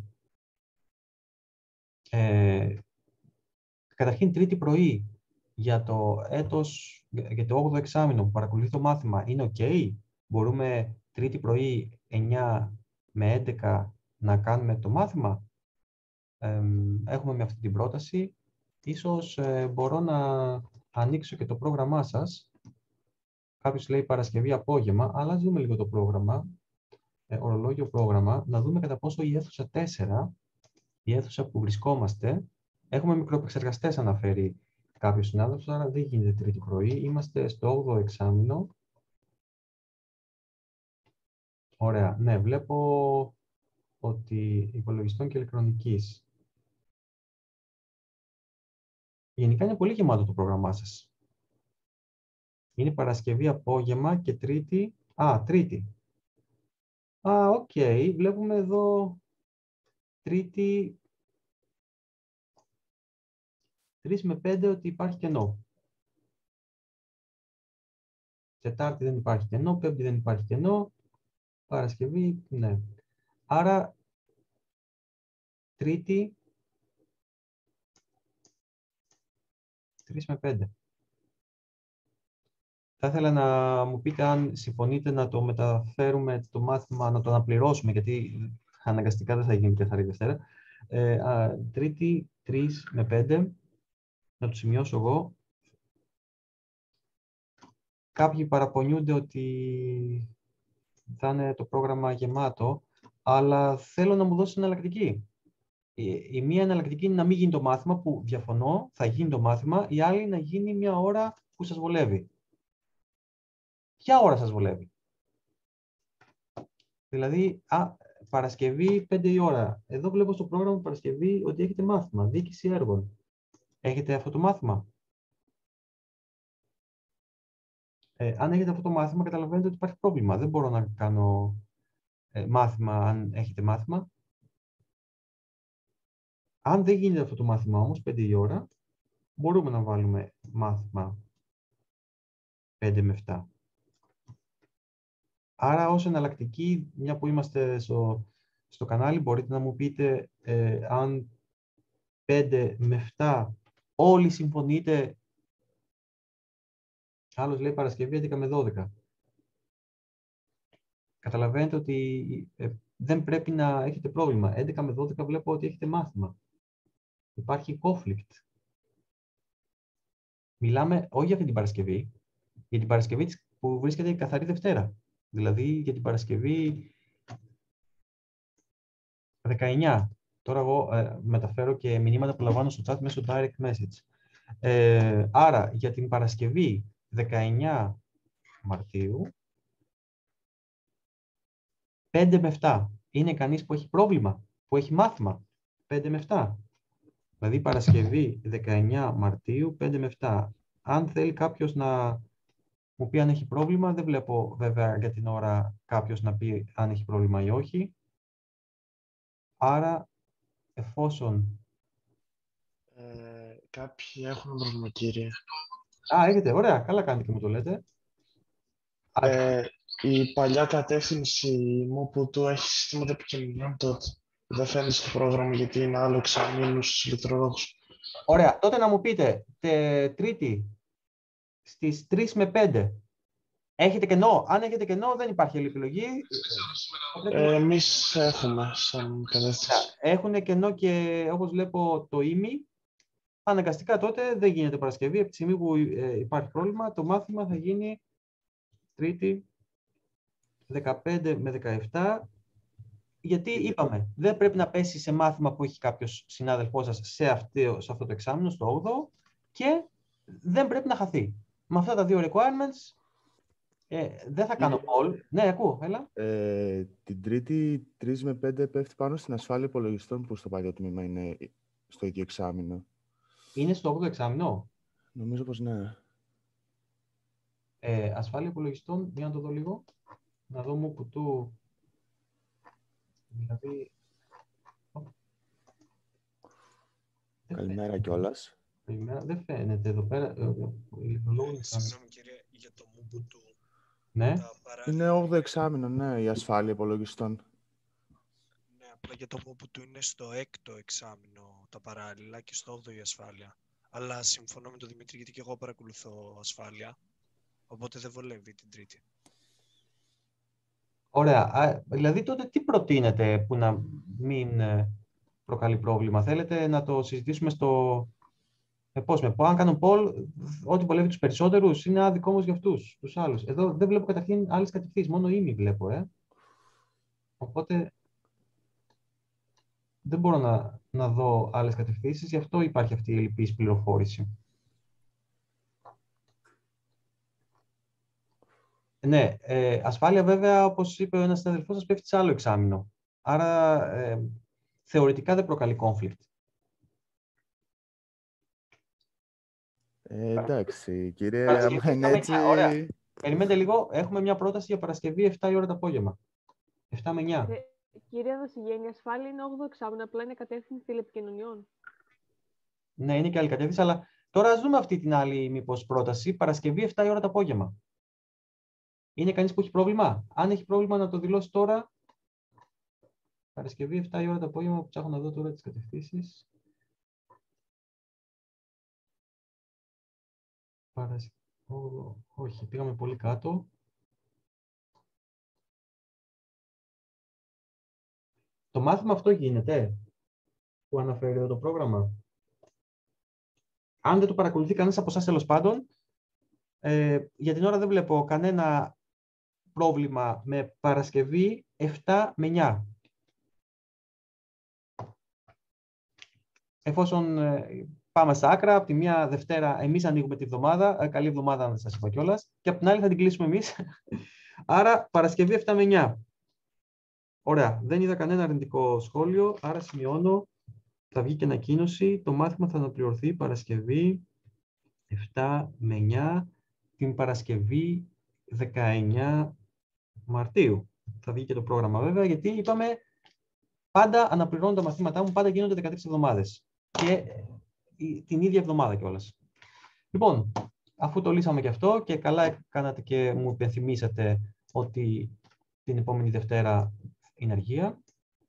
Καταρχήν, τρίτη πρωί για το έτος, για το 8ο εξάμηνο που παρακολουθεί το μάθημα είναι OK. Μπορούμε τρίτη πρωί 9 με 11 να κάνουμε το μάθημα. Έχουμε με αυτή την πρόταση. Ίσως μπορώ να ανοίξω και το πρόγραμμά σας. Κάποιος λέει Παρασκευή απόγευμα, αλλά ας δούμε λίγο το πρόγραμμα. Ορολόγιο πρόγραμμα, να δούμε κατά πόσο η αίθουσα 4, η αίθουσα που βρισκόμαστε, έχουμε μικροεπεξεργαστές, αναφέρει κάποιος συνάδελφος, άρα δεν γίνεται τρίτη πρωί. Είμαστε στο 8ο εξάμηνο. Ωραία. Ναι, βλέπω ότι υπολογιστών και ηλεκτρονικής. Γενικά είναι πολύ γεμάτο το πρόγραμμά σας. Είναι Παρασκευή απόγευμα και Τρίτη. Τρίτη. Οκ. Βλέπουμε εδώ Τρίτη 3 με 5 ότι υπάρχει κενό. Τετάρτη δεν υπάρχει κενό, Πέμπτη δεν υπάρχει κενό, Παρασκευή, ναι. Άρα, Τρίτη, 3 με 5. Θα ήθελα να μου πείτε αν συμφωνείτε να το μεταφέρουμε το μάθημα, να το αναπληρώσουμε, γιατί αναγκαστικά δεν θα γίνει καθαρή Δευτέρα. Τρίτη, 3 με 5. Να το σημειώσω εγώ. Κάποιοι παραπονιούνται ότι θα είναι το πρόγραμμα γεμάτο, αλλά θέλω να μου δώσει εναλλακτική. Η μία εναλλακτική είναι να μην γίνει το μάθημα, που διαφωνώ, θα γίνει το μάθημα, η άλλη να γίνει μια ώρα που σας βολεύει. Ποια ώρα σας βολεύει? Δηλαδή, Παρασκευή 5 η ώρα. Εδώ βλέπω στο πρόγραμμα Παρασκευή ότι έχετε μάθημα, διοίκηση έργων. Έχετε αυτό το μάθημα? Αν έχετε αυτό το μάθημα, καταλαβαίνετε ότι υπάρχει πρόβλημα. Δεν μπορώ να κάνω μάθημα αν έχετε μάθημα. Αν δεν γίνεται αυτό το μάθημα όμως, 5 η ώρα, μπορούμε να βάλουμε μάθημα 5 με 7. Άρα, ως εναλλακτική, μια που είμαστε στο κανάλι, μπορείτε να μου πείτε αν 5 με 7 όλοι συμφωνείτε. Άλλος λέει Παρασκευή 11 με 12. Καταλαβαίνετε ότι δεν πρέπει να έχετε πρόβλημα. 11 με 12 βλέπω ότι έχετε μάθημα. Υπάρχει conflict. Μιλάμε όχι για αυτή την Παρασκευή, για την Παρασκευή που βρίσκεται η καθαρή Δευτέρα. Δηλαδή για την Παρασκευή 19. Τώρα εγώ μεταφέρω και μηνύματα που λαμβάνω στο chat μέσω direct message. Άρα για την Παρασκευή 19 Μαρτίου 5 με 7. Είναι κανείς που έχει πρόβλημα, που έχει μάθημα 5 με 7. Δηλαδή Παρασκευή 19 Μαρτίου 5 με 7. Αν θέλει κάποιος να μου πει αν έχει πρόβλημα, δεν βλέπω βέβαια για την ώρα κάποιος να πει αν έχει πρόβλημα ή όχι. Άρα, εφόσον...
Κάποιοι έχουν πρόβλημα, κύριε.
Έχετε, ωραία, καλά κάνετε και μου το λέτε.
Η παλιά κατεύθυνση μου που του έχει συστήματα επικοινωνιών τότε. Δεν φαίνεται στο πρόγραμμα γιατί είναι άλλο εξαμήνου στους ηλεκτρολόγους.
Ωραία, τότε να μου πείτε, Τρίτη, στις 3 με 5, έχετε κενό? Αν έχετε κενό, δεν υπάρχει άλλη επιλογή.
Εμείς έχουμε σαν κατεύθυνση.
Έχουν κενό και όπως βλέπω το ήμι, αναγκαστικά τότε δεν γίνεται Παρασκευή. Από τη στιγμή που υπάρχει πρόβλημα, το μάθημα θα γίνει Τρίτη 15 με 17. Γιατί είπαμε, δεν πρέπει να πέσει σε μάθημα που έχει κάποιος συνάδελφός σας σε αυτό το εξάμηνο, στο 8ο, και δεν πρέπει να χαθεί. Με αυτά τα δύο requirements δεν θα κάνω poll. Ναι, ακούω, έλα.
Την Τρίτη 3 με 5 πέφτει πάνω στην ασφάλεια υπολογιστών που στο παλιό τμήμα είναι στο ίδιο εξάμηνο.
Είναι στο 8ο εξάμηνο.
Νομίζω πως ναι.
Ασφάλεια υπολογιστών, για να το δω λίγο. Να δω μου που του... Δηλαδή...
Καλημέρα κιόλας.
Καλημέρα. Δεν φαίνεται εδώ πέρα.
Συγγνώμη κύριε, για το Μουμπούτου.
Ναι.
Είναι 8ο εξάμηνο, ναι, η ασφάλεια υπολογιστών.
Ναι, απλά για το Μουμπούτου είναι στο 6ο εξάμηνο τα παράλληλα και στο 8ο η ασφάλεια. Αλλά συμφωνώ με τον Δημήτρη γιατί και εγώ παρακολουθώ ασφάλεια. Οπότε δεν βολεύει την Τρίτη.
Ωραία. Δηλαδή τότε τι προτείνετε που να μην προκαλεί πρόβλημα? Θέλετε να το συζητήσουμε στο... αν κάνουν poll, ό,τι βολεύει τους περισσότερους είναι άδικο όμως για αυτούς, τους άλλους. Εδώ δεν βλέπω καταρχήν άλλες κατευθύνσεις, μόνο ήμι βλέπω. Οπότε δεν μπορώ να δω άλλες κατευθύνσεις, γι' αυτό υπάρχει αυτή η ελλειπής πληροφόρηση. Ναι, ασφάλεια βέβαια, όπως είπε ένας συναδελφός σας, πέφτει σε άλλο εξάμηνο. Άρα θεωρητικά δεν προκαλεί conflict.
Εντάξει, κύριε, άμα είναι έτσι...
Ωραία. Περιμένετε λίγο, έχουμε μια πρόταση για Παρασκευή 7 η ώρα το απόγευμα. 7 με 9.
Κύριε Δοσηγέννη, η ασφάλεια είναι 8ο εξάμηνο, απλά είναι κατεύθυνση τηλεπικοινωνιών.
Ναι, είναι και άλλη κατεύθυνση, αλλά τώρα ας δούμε αυτή την άλλη μήπως πρόταση. Παρασκευή 7 η ώρα το απόγευμα. Είναι κανείς που έχει πρόβλημα? Αν έχει πρόβλημα να το δηλώσει τώρα. Παρασκευή 7 η ώρα το απόγευμα, που ψάχνω να δω τώρα τις κατευθύνσεις. Όχι, πήγαμε πολύ κάτω. Το μάθημα αυτό γίνεται, που αναφέρει εδώ το πρόγραμμα. Αν δεν το παρακολουθεί κανένας από εσάς, τέλος πάντων, για την ώρα δεν βλέπω κανένα πρόβλημα με Παρασκευή 7 με 9. Εφόσον πάμε στα άκρα, από τη μία Δευτέρα εμείς ανοίγουμε τη βδομάδα, καλή εβδομάδα αν δεν σας είπα κιόλας, και από την άλλη θα την κλείσουμε εμείς. Άρα Παρασκευή 7 με 9. Ωραία, δεν είδα κανένα αρνητικό σχόλιο, άρα σημειώνω, θα βγει και ανακοίνωση, το μάθημα θα αναπληρωθεί Παρασκευή 7 με 9, την Παρασκευή 19 Μαρτίου. Θα βγει και το πρόγραμμα βέβαια, γιατί είπαμε πάντα αναπληρώνω τα μαθήματά μου, πάντα γίνονται 13 εβδομάδες. Και την ίδια εβδομάδα κιόλας. Λοιπόν, αφού το λύσαμε και αυτό και καλά κάνατε και μου υπενθυμίσατε ότι την επόμενη Δευτέρα είναι αργία.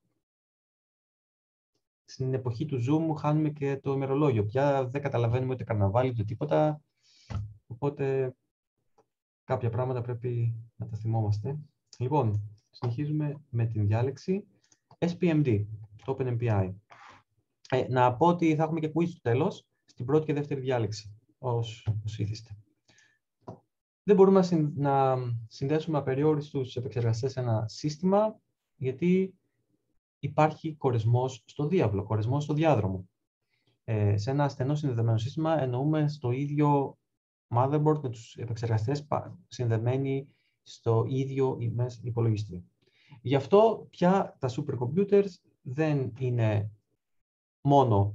Στην εποχή του Zoom χάνουμε και το ημερολόγιο. Πια δεν καταλαβαίνουμε ούτε καρναβάλι ούτε τίποτα. Οπότε κάποια πράγματα πρέπει να τα θυμόμαστε. Λοιπόν, συνεχίζουμε με την διάλεξη SPMD, το OpenMPI. Να πω ότι θα έχουμε και quiz στο τέλος, στην πρώτη και δεύτερη διάλεξη, ως ήθιστε. Δεν μπορούμε να συνδέσουμε απεριόριστους επεξεργαστές σε ένα σύστημα, γιατί υπάρχει κορεσμός στο διάβλο, κορεσμός στο διάδρομο. Σε ένα στενό συνδεδεμένο σύστημα εννοούμε στο ίδιο motherboard με τους επεξεργαστές συνδεμένοι στο ίδιο υπολογιστή. Γι' αυτό πια τα supercomputers δεν είναι μόνο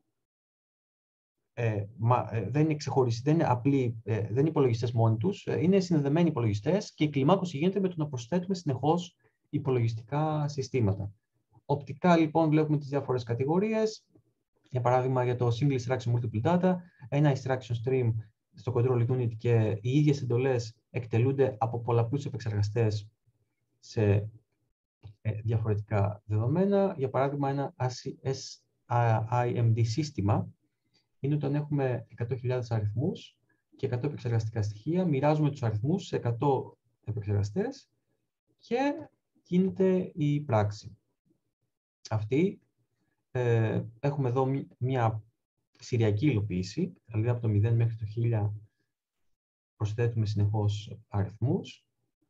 δεν είναι ξεχωριστοί, δεν είναι απλοί, δεν είναι υπολογιστές μόνοι τους, είναι συνδεδεμένοι υπολογιστές και η κλιμάκωση γίνεται με το να προσθέτουμε συνεχώς υπολογιστικά συστήματα. Οπτικά λοιπόν βλέπουμε τις διάφορες κατηγορίες. Για παράδειγμα για το Single Instruction Multiple Data, ένα instruction stream στο control unit και οι ίδιες εντολές εκτελούνται από πολλαπλούς επεξεργαστές σε διαφορετικά δεδομένα. Για παράδειγμα ένα SIMD σύστημα είναι όταν έχουμε 100.000 αριθμούς και 100 επεξεργαστικά στοιχεία, μοιράζουμε τους αριθμούς σε 100 επεξεργαστές και γίνεται η πράξη. Αυτή έχουμε εδώ μια σηριακή υλοποίηση, δηλαδή από το 0 μέχρι το 1000 προσθέτουμε συνεχώς αριθμούς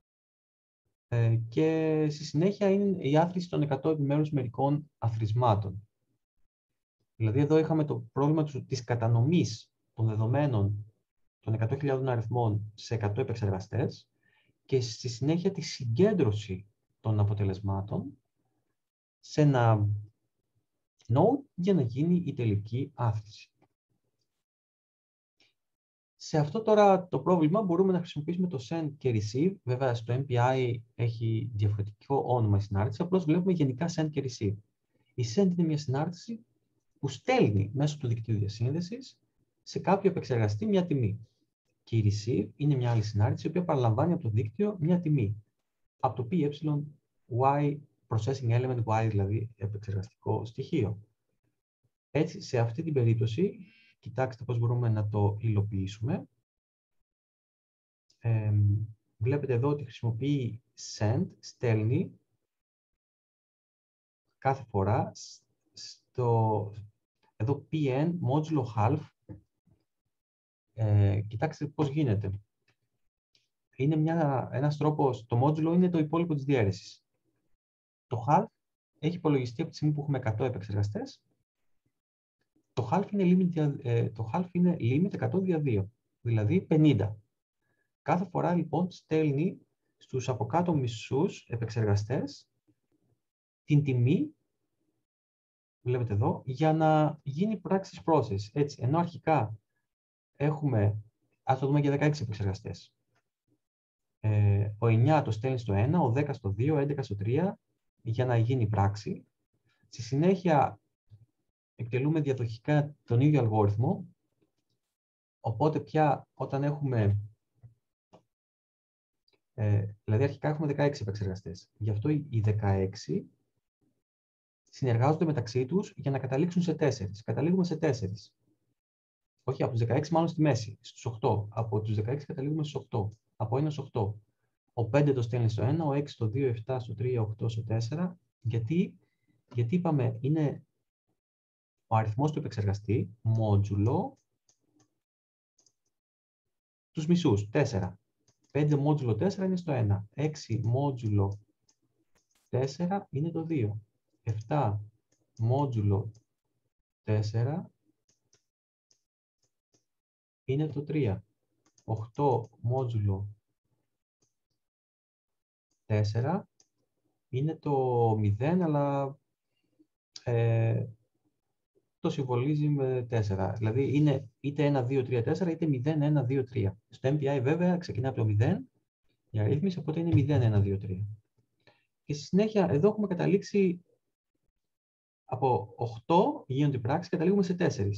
και στη συνέχεια είναι η άθροιση των 100 επιμέρους μερικών αθροισμάτων. Δηλαδή εδώ είχαμε το πρόβλημα της κατανομής των δεδομένων των 100.000 αριθμών σε 100 επεξεργαστές και στη συνέχεια τη συγκέντρωση των αποτελεσμάτων σε ένα node για να γίνει η τελική άθροιση. Σε αυτό τώρα το πρόβλημα μπορούμε να χρησιμοποιήσουμε το send και receive. Βέβαια στο MPI έχει διαφορετικό όνομα η συνάρτηση, απλώς βλέπουμε γενικά send και receive. Η send είναι μια συνάρτηση που στέλνει μέσω του δικτύου διασύνδεσης σε κάποιο επεξεργαστή μια τιμή. Και η receive είναι μια άλλη συνάρτηση, η οποία παραλαμβάνει από το δίκτυο μια τιμή. Από το PY, processing element Y, δηλαδή επεξεργαστικό στοιχείο. Έτσι, σε αυτή την περίπτωση, κοιτάξτε πώς μπορούμε να το υλοποιήσουμε. Βλέπετε εδώ ότι χρησιμοποιεί send, στέλνει, κάθε φορά εδώ pn modulo half. Κοιτάξτε πώς γίνεται. Είναι ένας τρόπος, το modulo είναι το υπόλοιπο της διαίρεσης. Το half έχει υπολογιστεί από τη στιγμή που έχουμε 100 επεξεργαστές. Το half είναι limit 100 δια 2, δηλαδή 50. Κάθε φορά λοιπόν στέλνει στους από κάτω μισούς επεξεργαστές την τιμή, βλέπετε εδώ, για να γίνει practice process. Έτσι, ενώ αρχικά έχουμε, ας το δούμε για 16 επεξεργαστές. Ο 9 το στέλνει στο 1, ο 10 στο 2, ο 11 στο 3, για να γίνει πράξη. Στη συνέχεια εκτελούμε διαδοχικά τον ίδιο αλγόριθμο, οπότε πια όταν έχουμε, δηλαδή αρχικά έχουμε 16 επεξεργαστές. Γι' αυτό οι 16 συνεργάζονται μεταξύ τους για να καταλήξουν σε 4. Καταλήγουμε σε 4. Όχι, από τους 16 μάλλον στη μέση, στους 8. Από τους 16 καταλήγουμε στους 8. Από 1 στους 8. Ο 5 το στέλνει στο 1, ο 6 στο 2, 7 στο 3, 8 στο 4. Γιατί είπαμε είναι ο αριθμός του επεξεργαστή, μόντζουλο, τους μισούς, 4. 5 μόντζουλο 4 είναι στο 1. 6 μόντζουλο 4 είναι το 2. 7 μόντζουλο 4 είναι το 3. 8 μόντζουλο 4 είναι το 0, αλλά το συμβολίζει με 4. Δηλαδή είναι είτε 1, 2, 3, 4, είτε 0, 1, 2, 3. Στο MPI βέβαια ξεκινά από το 0 η αρρύθμιση, οπότε είναι 0, 1, 2, 3. Και στη συνέχεια εδώ έχουμε καταλήξει από 8 γίνονται οι πράξεις, καταλήγουμε σε 4.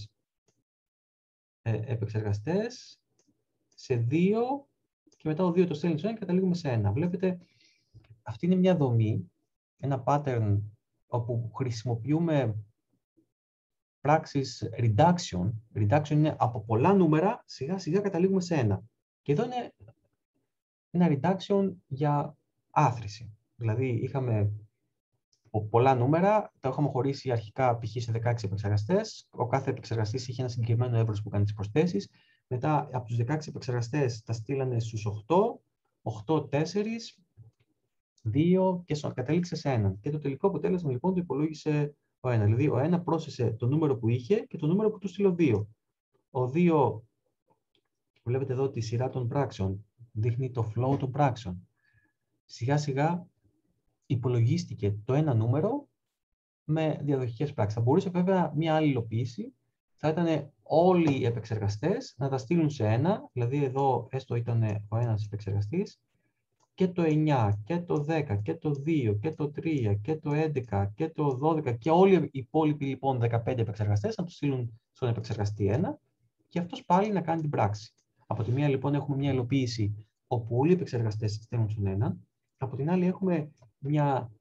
Επεξεργαστές, σε 2 και μετά ο 2 το στέλνει στο 1 και καταλήγουμε σε 1. Βλέπετε, αυτή είναι μια δομή, ένα pattern όπου χρησιμοποιούμε πράξεις reduction. Reduction είναι από πολλά νούμερα, σιγά σιγά καταλήγουμε σε 1. Και εδώ είναι ένα reduction για άθρηση. Δηλαδή είχαμε πολλά νούμερα, τα είχαμε χωρίσει αρχικά π.χ. σε 16 επεξεργαστές. Ο κάθε επεξεργαστής είχε ένα συγκεκριμένο εύρος που κάνει τις προσθέσεις. Μετά από τους 16 επεξεργαστές τα στείλανε στους 8, 8, 4, 2 και κατέληξε σε 1. Και το τελικό αποτέλεσμα λοιπόν το υπολόγισε ο 1. Δηλαδή ο 1 πρόσθεσε το νούμερο που είχε και το νούμερο που του στείλε ο 2. Ο 2, βλέπετε εδώ τη σειρά των πράξεων, δείχνει το flow των πράξεων. Σιγά σιγά υπολογίστηκε το ένα νούμερο με διαδοχικές πράξεις. Θα μπορούσε βέβαια μια άλλη υλοποίηση, θα ήταν όλοι οι επεξεργαστές να τα στείλουν σε 1, δηλαδή εδώ έστω ήταν ο ένας επεξεργαστής, και το 9, και το 10, και το 2, και το 3, και το 11, και το 12, και όλοι οι υπόλοιποι λοιπόν 15 επεξεργαστές να τους στείλουν στον επεξεργαστή 1, και αυτός πάλι να κάνει την πράξη. Από τη μία λοιπόν έχουμε μια υλοποίηση όπου όλοι οι επεξεργαστές στέλνουν στον 1, από την άλλη έχουμε μια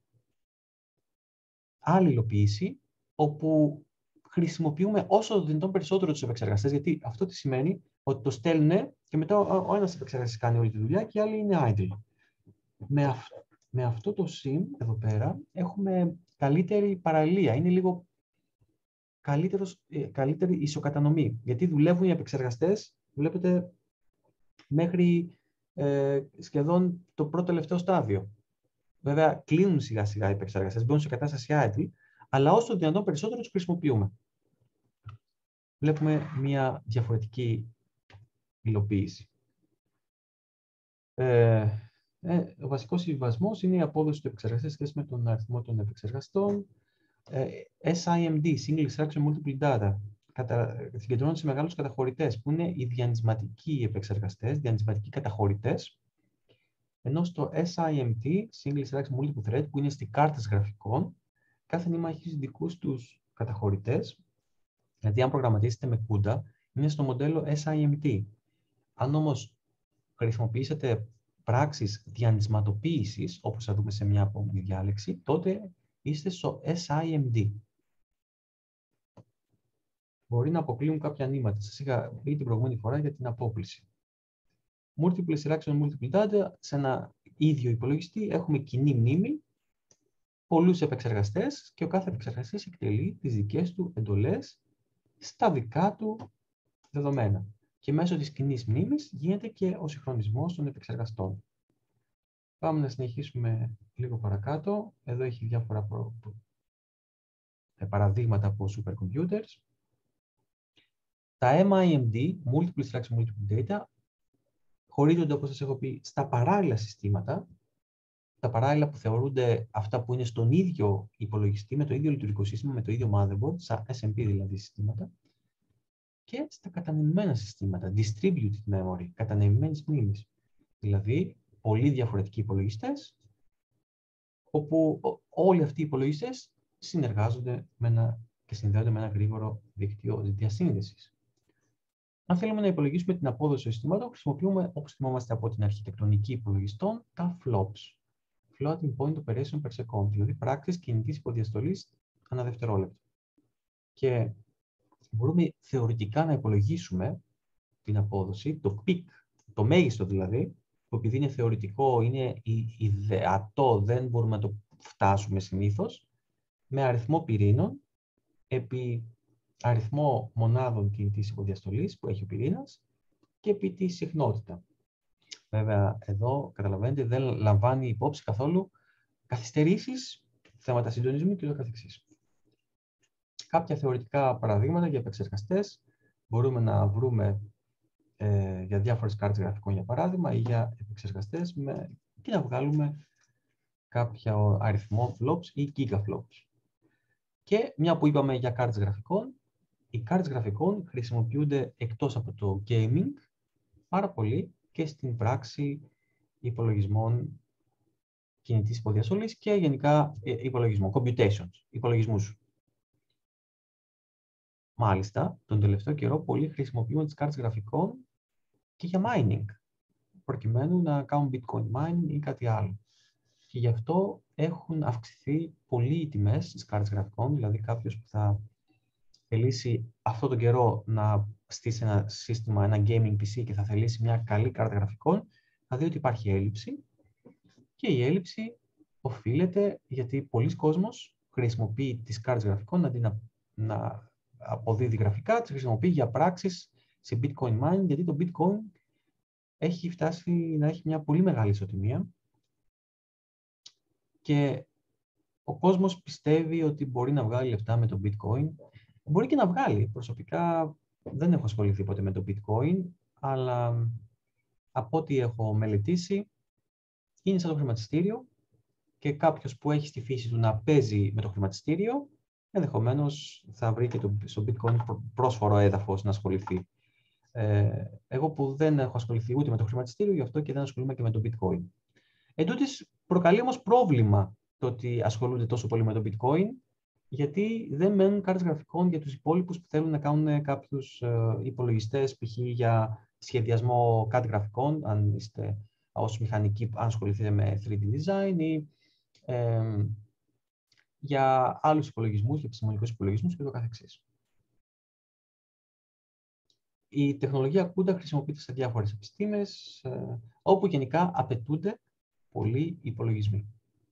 άλλη υλοποίηση όπου χρησιμοποιούμε όσο το δυνατόν περισσότερο τους επεξεργαστές, γιατί αυτό τι σημαίνει, ότι το στέλνουν και μετά ο ένας επεξεργαστής κάνει όλη τη δουλειά και οι άλλοι είναι idle. Με αυτό το sim εδώ πέρα έχουμε καλύτερη παραλία, είναι λίγο καλύτερη ισοκατανομή, γιατί δουλεύουν οι επεξεργαστές, βλέπετε, μέχρι σχεδόν το πρώτο τελευταίο στάδιο. Βέβαια, κλείνουν σιγά σιγά οι επεξεργαστές, μπαίνουν σε κατάσταση idle, αλλά όσο δυνατόν περισσότερο τους χρησιμοποιούμε. Βλέπουμε μια διαφορετική υλοποίηση. Ο βασικός συμβιβασμός είναι η απόδοση του επεξεργαστή σε σχέση με τον αριθμό των επεξεργαστών. SIMD, Single Instruction Multiple Data, συγκεντρώνονται σε μεγάλους καταχωρητές, που είναι οι διανυσματικοί επεξεργαστές, διανυσματικοί καταχωρητές, ενώ στο SIMT, Single Instruction Multiple Thread, που είναι στις κάρτες γραφικών, κάθε νήμα έχει δικούς τους καταχωρητές, δηλαδή αν προγραμματίσετε με CUDA, είναι στο μοντέλο SIMT. Αν όμως χρησιμοποιήσετε πράξεις διανυσματοποίησης, όπως θα δούμε σε μια επόμενη διάλεξη, τότε είστε στο SIMD. Μπορεί να αποκλείουν κάποια νήματα. Σας είχα πει την προηγούμενη φορά για την απόκληση. Multiple Instruction Multiple Data, σε ένα ίδιο υπολογιστή έχουμε κοινή μνήμη, πολλούς επεξεργαστές και ο κάθε επεξεργαστής εκτελεί τις δικές του εντολές στα δικά του δεδομένα. Και μέσω της κοινής μνήμης γίνεται και ο συγχρονισμός των επεξεργαστών. Πάμε να συνεχίσουμε λίγο παρακάτω. Εδώ έχει διάφορα παραδείγματα από supercomputers. Τα MIMD, Multiple Instruction Multiple Data, χωρίζονται, όπως σας έχω πει, στα παράλληλα συστήματα. Τα παράλληλα που θεωρούνται αυτά που είναι στον ίδιο υπολογιστή, με το ίδιο λειτουργικό σύστημα, με το ίδιο motherboard, στα SMP δηλαδή συστήματα, και στα κατανεμημένα συστήματα, distributed memory, κατανεμημένης μνήμης. Δηλαδή, πολλοί διαφορετικοί υπολογιστές, όπου όλοι αυτοί οι υπολογιστές συνεργάζονται και συνδέονται με ένα γρήγορο δίκτυο διασύνδεσης. Αν θέλουμε να υπολογίσουμε την απόδοση των συστημάτων, χρησιμοποιούμε, όπως θυμόμαστε από την αρχιτεκτονική υπολογιστών, τα FLOPS. Floating Point Operation per Second, δηλαδή πράξεις κινητής υποδιαστολής ανά δευτερόλεπτο. Και μπορούμε θεωρητικά να υπολογίσουμε την απόδοση, το peak, το μέγιστο δηλαδή, που επειδή είναι θεωρητικό, είναι ιδεατό, δεν μπορούμε να το φτάσουμε συνήθως, με αριθμό πυρήνων επί αριθμό μονάδων κινητής υποδιαστολής που έχει ο πυρήνας και επί τη συχνότητα. Βέβαια, εδώ καταλαβαίνετε δεν λαμβάνει υπόψη καθόλου καθυστερήσεις, θέματα συντονισμού και το καθεξής. Κάποια θεωρητικά παραδείγματα για επεξεργαστές μπορούμε να βρούμε για διάφορες κάρτες γραφικών, για παράδειγμα, ή για επεξεργαστές και να βγάλουμε κάποιο αριθμό flops ή gigaflops. Και μια που είπαμε για κάρτες γραφικών, οι κάρτες γραφικών χρησιμοποιούνται εκτός από το gaming πάρα πολύ και στην πράξη υπολογισμών κινητής υποδιαστολής και γενικά υπολογισμών, υπολογισμούς. Μάλιστα, τον τελευταίο καιρό πολλοί χρησιμοποιούν τις κάρτες γραφικών και για mining, προκειμένου να κάνουν bitcoin mining ή κάτι άλλο. Και γι' αυτό έχουν αυξηθεί πολύ οι τιμές στις κάρτες γραφικών, δηλαδή κάποιος που θα θελήσει αυτό τον καιρό να στήσει ένα σύστημα, ένα gaming PC και θα θελήσει μια καλή κάρτα γραφικών, θα δει ότι υπάρχει έλλειψη και η έλλειψη οφείλεται γιατί πολλοί κόσμος χρησιμοποιεί τις κάρτες γραφικών αντί να αποδίδει γραφικά, τις χρησιμοποιεί για πράξεις σε bitcoin mining, γιατί το bitcoin έχει φτάσει να έχει μια πολύ μεγάλη ισοτιμία και ο κόσμος πιστεύει ότι μπορεί να βγάλει λεφτά με το bitcoin. Μπορεί και να βγάλει. Προσωπικά δεν έχω ασχοληθεί ποτέ με το bitcoin, αλλά από ό,τι έχω μελετήσει, είναι σαν το χρηματιστήριο και κάποιος που έχει στη φύση του να παίζει με το χρηματιστήριο, ενδεχομένως θα βρει και στο bitcoin πρόσφορο έδαφος να ασχοληθεί. Εγώ που δεν έχω ασχοληθεί ούτε με το χρηματιστήριο, γι' αυτό και δεν ασχολούμαι και με το bitcoin. Εν τούτης, προκαλεί όμως πρόβλημα το ότι ασχολούνται τόσο πολύ με το bitcoin, γιατί δεν μένουν κάρτες γραφικών για τους υπόλοιπους που θέλουν να κάνουν κάποιους υπολογιστές, π.χ. για σχεδιασμό κάτι γραφικών, αν είστε ως μηχανικοί, αν ασχοληθείτε με 3D design ή για άλλους υπολογισμούς, για επιστημονικούς υπολογισμούς και το καθεξής. Η τεχνολογία CUDA χρησιμοποιείται σε διάφορες επιστήμες, όπου γενικά απαιτούνται πολλοί υπολογισμοί.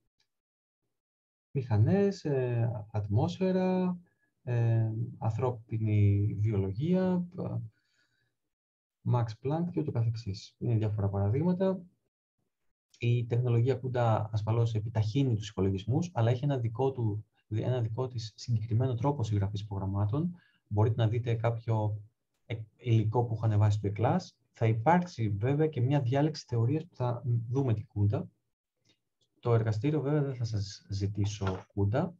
Μηχανές, ατμόσφαιρα, ανθρώπινη βιολογία, Max Planck και ούτω καθεξής. Είναι διάφορα παραδείγματα. Η τεχνολογία CUDA ασφαλώς επιταχύνει τους υπολογισμούς, αλλά έχει ένα δικό της συγκεκριμένο τρόπο συγγραφής προγραμμάτων. Μπορείτε να δείτε κάποιο υλικό που έχω ανεβάσει στο e-class. Θα υπάρξει βέβαια και μια διάλεξη θεωρίας που θα δούμε τη CUDA. Το εργαστήριο βέβαια δεν θα σας ζητήσω CUDA.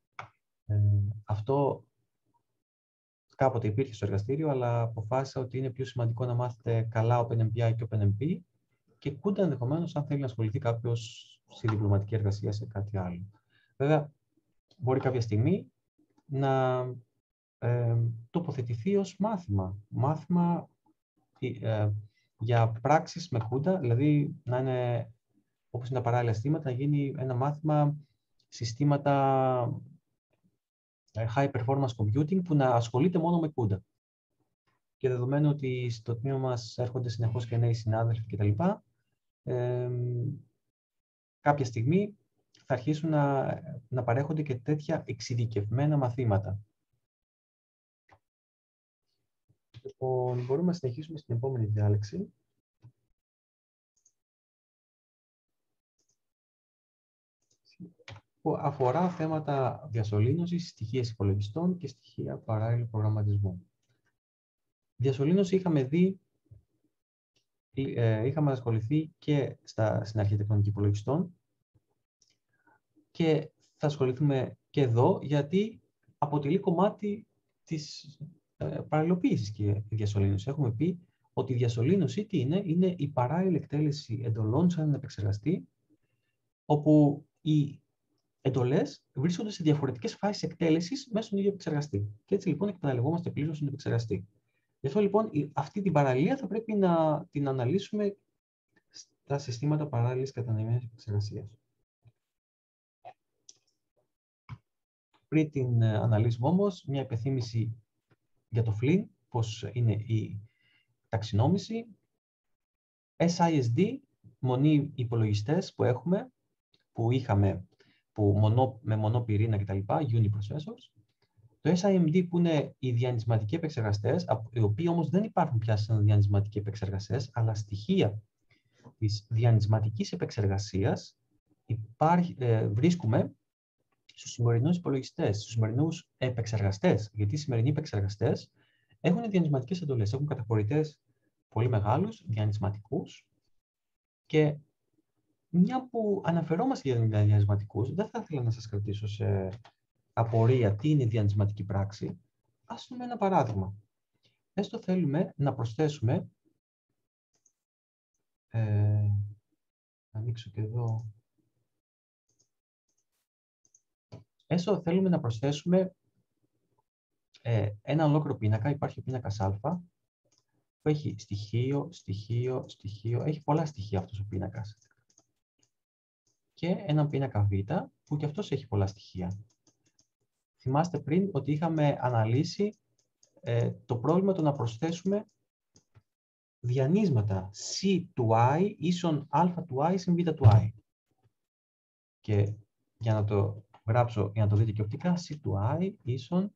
Αυτό κάποτε υπήρχε στο εργαστήριο, αλλά αποφάσισα ότι είναι πιο σημαντικό να μάθετε καλά OpenMPI και OpenMP και CUDA ενδεχομένως αν θέλει να ασχοληθεί κάποιος στη διπλωματική εργασία σε κάτι άλλο. Βέβαια, μπορεί κάποια στιγμή να τοποθετηθεί ως μάθημα. Μάθημα για πράξεις με CUDA, δηλαδή να είναι, όπως είναι τα παράλληλα συστήματα, να γίνει ένα μάθημα συστήματα high performance computing που να ασχολείται μόνο με CUDA. Και δεδομένου ότι στο τμήμα μας έρχονται συνεχώς και νέοι συνάδελφοι κτλ., κάποια στιγμή θα αρχίσουν να παρέχονται και τέτοια εξειδικευμένα μαθήματα. Λοιπόν, μπορούμε να συνεχίσουμε στην επόμενη διάλεξη. Που αφορά θέματα διασωλήνωσης, στοιχεία υπολογιστών και στοιχεία παράλληλου προγραμματισμού. Διασωλήνωση είχαμε ασχοληθεί και στην αρχιτεκτονική υπολογιστών και θα ασχοληθούμε και εδώ γιατί αποτελεί κομμάτι της παραλληλοποίησης και η διασωλήνωση. Έχουμε πει ότι η διασωλήνωση τι είναι η παράλληλη εκτέλεση εντολών σε έναν επεξεργαστή, όπου οι εντολές βρίσκονται σε διαφορετικές φάσεις εκτέλεσης μέσα στον ίδιο επεξεργαστή. Και έτσι λοιπόν εκμεταλλευόμαστε πλήρως τον επεξεργαστή. Γι' αυτό λοιπόν αυτή την παραλληλία θα πρέπει να την αναλύσουμε στα συστήματα παράλληλης κατανεμημένης επεξεργασίας. Πριν την αναλύσουμε όμως, μια υπενθύμηση για το Flynn, πώς είναι η ταξινόμηση. SISD, μονή υπολογιστές που έχουμε, που είχαμε με μονό πυρήνα κτλ, uniprocessors. Το SIMD που είναι οι διανυσματικοί επεξεργαστές, οι οποίοι όμως δεν υπάρχουν πια σαν διανυσματικοί επεξεργαστές, αλλά στοιχεία της διανυσματικής επεξεργασίας βρίσκουμε στους σημερινούς υπολογιστές, στους σημερινούς επεξεργαστές. Γιατί οι σημερινοί επεξεργαστές έχουν διανυσματικές εντολές, έχουν καταχωρητές πολύ μεγάλους, διανυσματικούς, και μια που αναφερόμαστε για διανυσματικούς, δεν θα ήθελα να σας κρατήσω σε απορία τι είναι διανυσματική πράξη. Ας δούμε ένα παράδειγμα. Έστω θέλουμε να προσθέσουμε, να ανοίξω και εδώ, έστω θέλουμε να προσθέσουμε ένα ολόκληρο πίνακα. Υπάρχει ο πίνακας Α, που έχει στοιχείο, έχει πολλά στοιχεία αυτός ο πίνακας. Και έναν πίνακα Β, που και αυτός έχει πολλά στοιχεία. Θυμάστε πριν ότι είχαμε αναλύσει το πρόβλημα το να προσθέσουμε διανύσματα C του I ίσον Α του I συν Β του I. Και για να το γράψω, για να το δείτε και οπτικά, C του I ίσον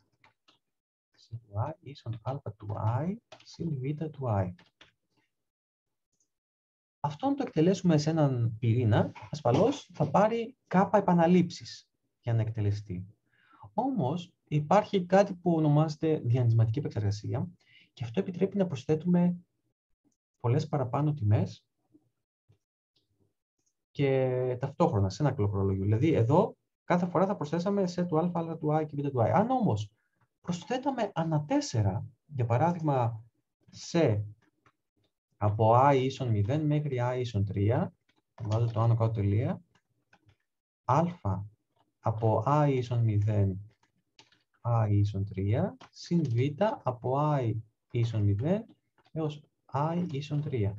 Α του I συν Β του I. Αυτό να το εκτελέσουμε σε έναν πυρήνα, ασφαλώς θα πάρει κάπα επαναλήψεις για να εκτελεστεί. Όμως υπάρχει κάτι που ονομάζεται διανυσματική επεξεργασία και αυτό επιτρέπει να προσθέτουμε πολλές παραπάνω τιμές και ταυτόχρονα σε ένα κλοκρολογείο. Δηλαδή εδώ κάθε φορά θα προσθέσαμε σε του α, α του I και β του I. Αν όμως προσθέταμε ανά 4, για παράδειγμα σε από I ίσον 0 μέχρι I ίσον 3, βάζω το άνω κάτω τελεία, α από I ίσον 0, I ίσον 3, συν β από I ίσον 0 έως I ίσον 3.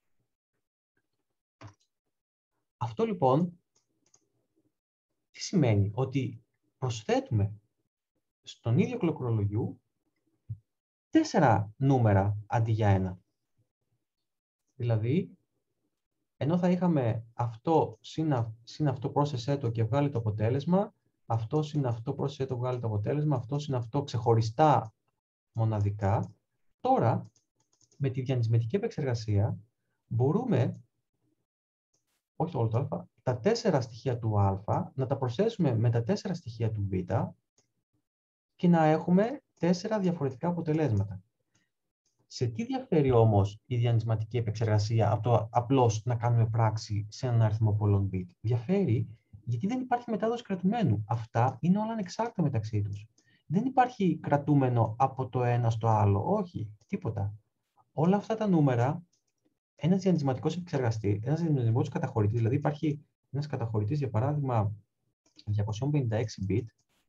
Αυτό λοιπόν τι σημαίνει? Ότι προσθέτουμε στον ίδιο κλοκρολογιού 4 νούμερα αντί για 1. Δηλαδή, ενώ θα είχαμε αυτό συν αυτό πρόσθεσέ το και βγάλει το αποτέλεσμα, αυτό συν αυτό πρόσθεσέ το βγάλει το αποτέλεσμα, αυτό συν αυτό ξεχωριστά μοναδικά, τώρα με τη διανυσματική επεξεργασία μπορούμε, όχι όλο το α, τα 4 στοιχεία του α να τα προσθέσουμε με τα 4 στοιχεία του β και να έχουμε 4 διαφορετικά αποτελέσματα. Σε τι διαφέρει όμως η διανυσματική επεξεργασία από το απλώς να κάνουμε πράξη σε έναν αριθμό πολλών bit? Διαφέρει γιατί δεν υπάρχει μετάδοση κρατουμένου. Αυτά είναι όλα ανεξάρτητα μεταξύ τους. Δεν υπάρχει κρατούμενο από το ένα στο άλλο. Όχι, τίποτα. Όλα αυτά τα νούμερα, ένας διανυσματικός επεξεργαστής, ένας διανυσματικός καταχωρητής, δηλαδή υπάρχει ένας καταχωρητής, για παράδειγμα, 256 bit,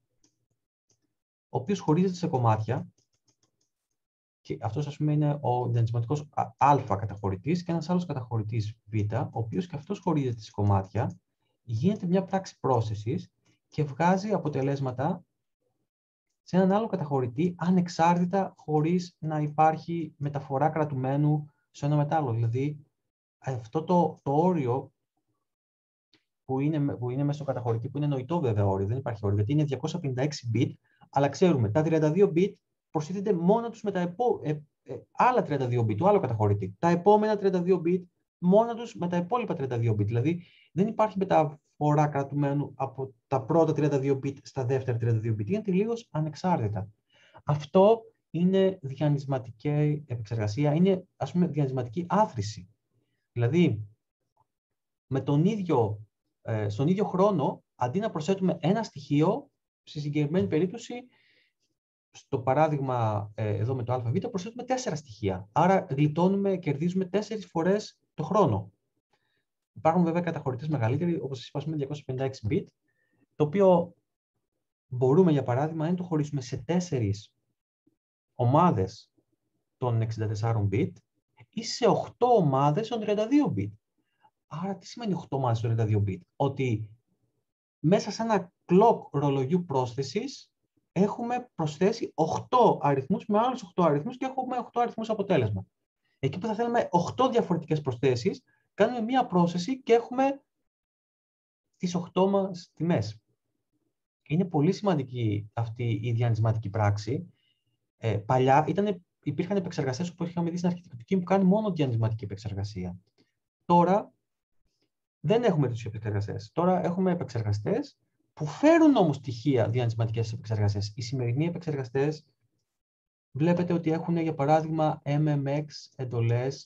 ο οποίος χωρίζεται σε κομμάτια. Και αυτός, ας πούμε, είναι ο διανυσματικός α καταχωρητής και ένας άλλος καταχωρητής β, ο οποίος και αυτός χωρίζεται σε κομμάτια, γίνεται μια πράξη πρόσθεσης και βγάζει αποτελέσματα σε έναν άλλο καταχωρητή ανεξάρτητα, χωρίς να υπάρχει μεταφορά κρατουμένου σε ένα μετάλλο. Δηλαδή, αυτό το όριο που είναι μέσα στο καταχωρητή, που είναι νοητό βέβαια όριο, δεν υπάρχει όριο, γιατί είναι 256 bit, αλλά ξέρουμε, τα 32 bit προσθέτονται μόνα τους με τα άλλα 32 bit του άλλου καταχωρητή. Τα επόμενα 32 bit μόνα τους με τα υπόλοιπα 32 bit. Δηλαδή, δεν υπάρχει μεταφορά κρατουμένου από τα πρώτα 32 bit στα δεύτερα 32 bit. Είναι τελείως ανεξάρτητα. Αυτό είναι διανυσματική επεξεργασία, είναι, ας πούμε, διανυσματική άθρηση. Δηλαδή, στον ίδιο χρόνο, αντί να προσθέτουμε ένα στοιχείο, στη συγκεκριμένη περίπτωση, στο παράδειγμα εδώ με το ΑΒ, προσθέτουμε 4 στοιχεία. Άρα κερδίζουμε 4 φορές το χρόνο. Υπάρχουν βέβαια καταχωρητές μεγαλύτεροι, όπως σας είπα, 256 bit, το οποίο μπορούμε, για παράδειγμα, να το χωρίσουμε σε 4 ομάδες των 64 bit ή σε 8 ομάδες των 32 bit. Άρα τι σημαίνει 8 ομάδες των 32 bit? Ότι μέσα σε ένα clock ρολογιού πρόσθεσης έχουμε προσθέσει 8 αριθμούς με άλλους 8 αριθμούς και έχουμε 8 αριθμούς αποτέλεσμα. Εκεί που θα θέλαμε 8 διαφορετικές προσθέσεις, κάνουμε μία πρόσθεση και έχουμε τις 8 μας τιμές. Είναι πολύ σημαντική αυτή η διανυσματική πράξη. Παλιά υπήρχαν επεξεργαστές, όπως είχαμε δει στην αρχιτεκτονική, που κάνουν μόνο διανυσματική επεξεργασία. Τώρα δεν έχουμε τους επεξεργαστές. Τώρα έχουμε επεξεργαστές που φέρουν όμως στοιχεία διανυσματικές επεξεργασίες. Οι σημερινοί επεξεργαστές βλέπετε ότι έχουν, για παράδειγμα, MMX εντολές,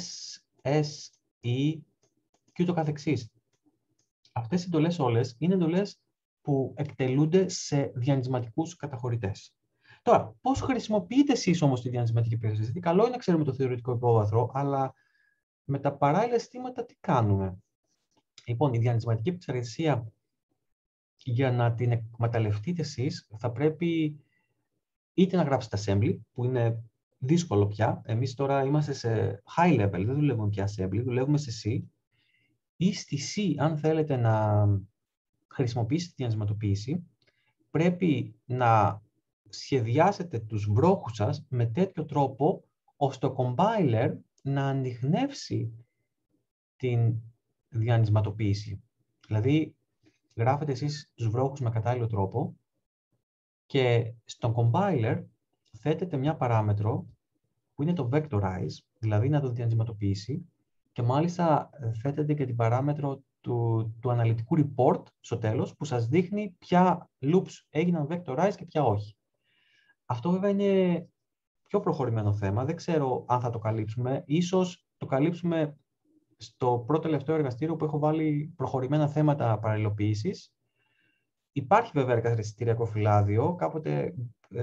SSE και ούτω καθεξής. Αυτές οι εντολές όλες είναι εντολές που εκτελούνται σε διανυσματικούς καταχωρητές. Τώρα, πώς χρησιμοποιείτε εσείς όμως τη διανυσματική επεξεργασία? Γιατί καλό είναι να ξέρουμε το θεωρητικό υπόβαθρο, αλλά με τα παράλληλα αισθήματα τι κάνουμε? Λοιπόν, η διανυσματική επεξεργασία, για να την εκμεταλλευτείτε εσείς, θα πρέπει είτε να γράψετε assembly, που είναι δύσκολο πια. Εμείς τώρα είμαστε σε high level, δεν δουλεύουμε πια assembly, δουλεύουμε σε C. Ή στη C, αν θέλετε να χρησιμοποιήσετε τη διανυσματοποίηση, πρέπει να σχεδιάσετε τους βρόχους σας με τέτοιο τρόπο, ώστε ο compiler να ανιχνεύσει την διανυσματοποίηση. Δηλαδή, γράφετε εσείς τους βρόχους με κατάλληλο τρόπο και στον compiler θέτετε μια παράμετρο που είναι το vectorize, δηλαδή να το διανυσματοποιήσει, και μάλιστα θέτετε και την παράμετρο του αναλυτικού report στο τέλος, που σας δείχνει ποια loops έγιναν vectorize και ποια όχι. Αυτό βέβαια είναι πιο προχωρημένο θέμα, δεν ξέρω αν θα το καλύψουμε. Ίσως το καλύψουμε στο πρώτο τελευταίο εργαστήριο που έχω βάλει προχωρημένα θέματα παραλληλοποίησης. Υπάρχει βέβαια εργαστηριακό φυλάδιο, κάποτε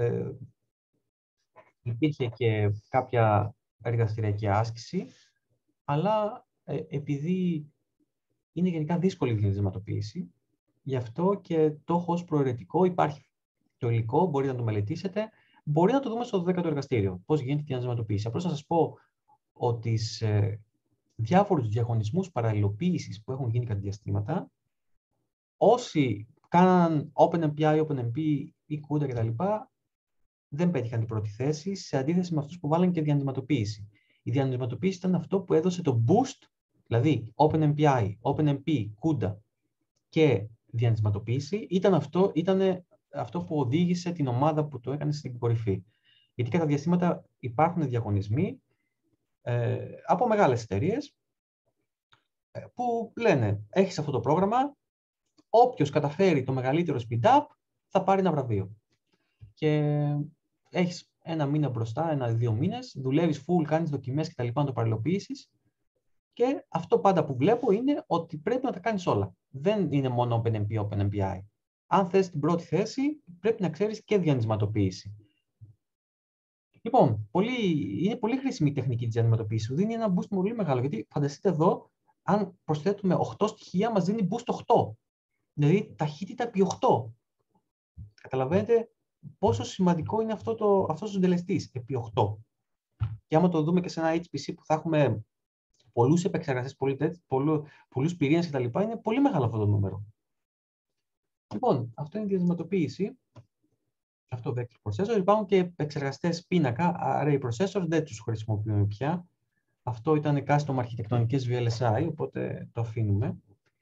υπήρχε και κάποια εργαστηριακή άσκηση, αλλά επειδή είναι γενικά δύσκολη η διανυσματοποίηση, γι' αυτό και το έχω ως προαιρετικό. Υπάρχει το υλικό, μπορείτε να το μελετήσετε, μπορεί να το δούμε στο 12ο εργαστήριο, πώς γίνεται η διανυσματοποίηση. Απλώς να σας πω ότι σε διάφορους διαγωνισμούς παραλληλοποίησης που έχουν γίνει κατά διαστήματα, όσοι κάναν OpenMPI, OpenMP ή CUDA κτλ., δεν πέτυχαν την πρώτη θέση, σε αντίθεση με αυτούς που βάλαν και διανυσματοποίηση. Η διανυσματοποίηση ήταν αυτό που έδωσε το boost, δηλαδή OpenMPI, OpenMP, CUDA και διανυσματοποίηση, ήταν αυτό που οδήγησε την ομάδα που το έκανε στην κορυφή. Γιατί κατά διαστήματα υπάρχουν διαγωνισμοί από μεγάλες εταιρείες που λένε, έχεις αυτό το πρόγραμμα, όποιος καταφέρει το μεγαλύτερο speed-up θα πάρει ένα βραβείο. Και έχεις ένα μήνα μπροστά, 1-2 μήνες, δουλεύεις full, κάνεις δοκιμές κτλ. Να το παραλληλοποιήσεις. Και αυτό πάντα που βλέπω είναι ότι πρέπει να τα κάνεις όλα. Δεν είναι μόνο OpenMP, OpenMPI. Αν θες την πρώτη θέση, πρέπει να ξέρεις και διανυσματοποίηση. Λοιπόν, είναι πολύ χρήσιμη η τεχνική της διανυσματοποίησης. Σου δίνει ένα boost πολύ μεγάλο. Γιατί φανταστείτε εδώ, αν προσθέτουμε 8 στοιχεία, μας δίνει boost 8. Δηλαδή ταχύτητα επί 8. Καταλαβαίνετε πόσο σημαντικό είναι αυτός ο συντελεστής επί 8. Και άμα το δούμε και σε ένα HPC που θα έχουμε πολλούς επεξεργαστές, πολλούς πυρήνες κτλ., είναι πολύ μεγάλο αυτό το νούμερο. Λοιπόν, αυτό είναι η διανυσματοποίηση. Αυτό vector processor. Υπάρχουν και επεξεργαστές πίνακα, array processor, δεν τους χρησιμοποιούμε πια. Αυτό ήταν custom αρχιτεκτονικές VLSI, οπότε το αφήνουμε.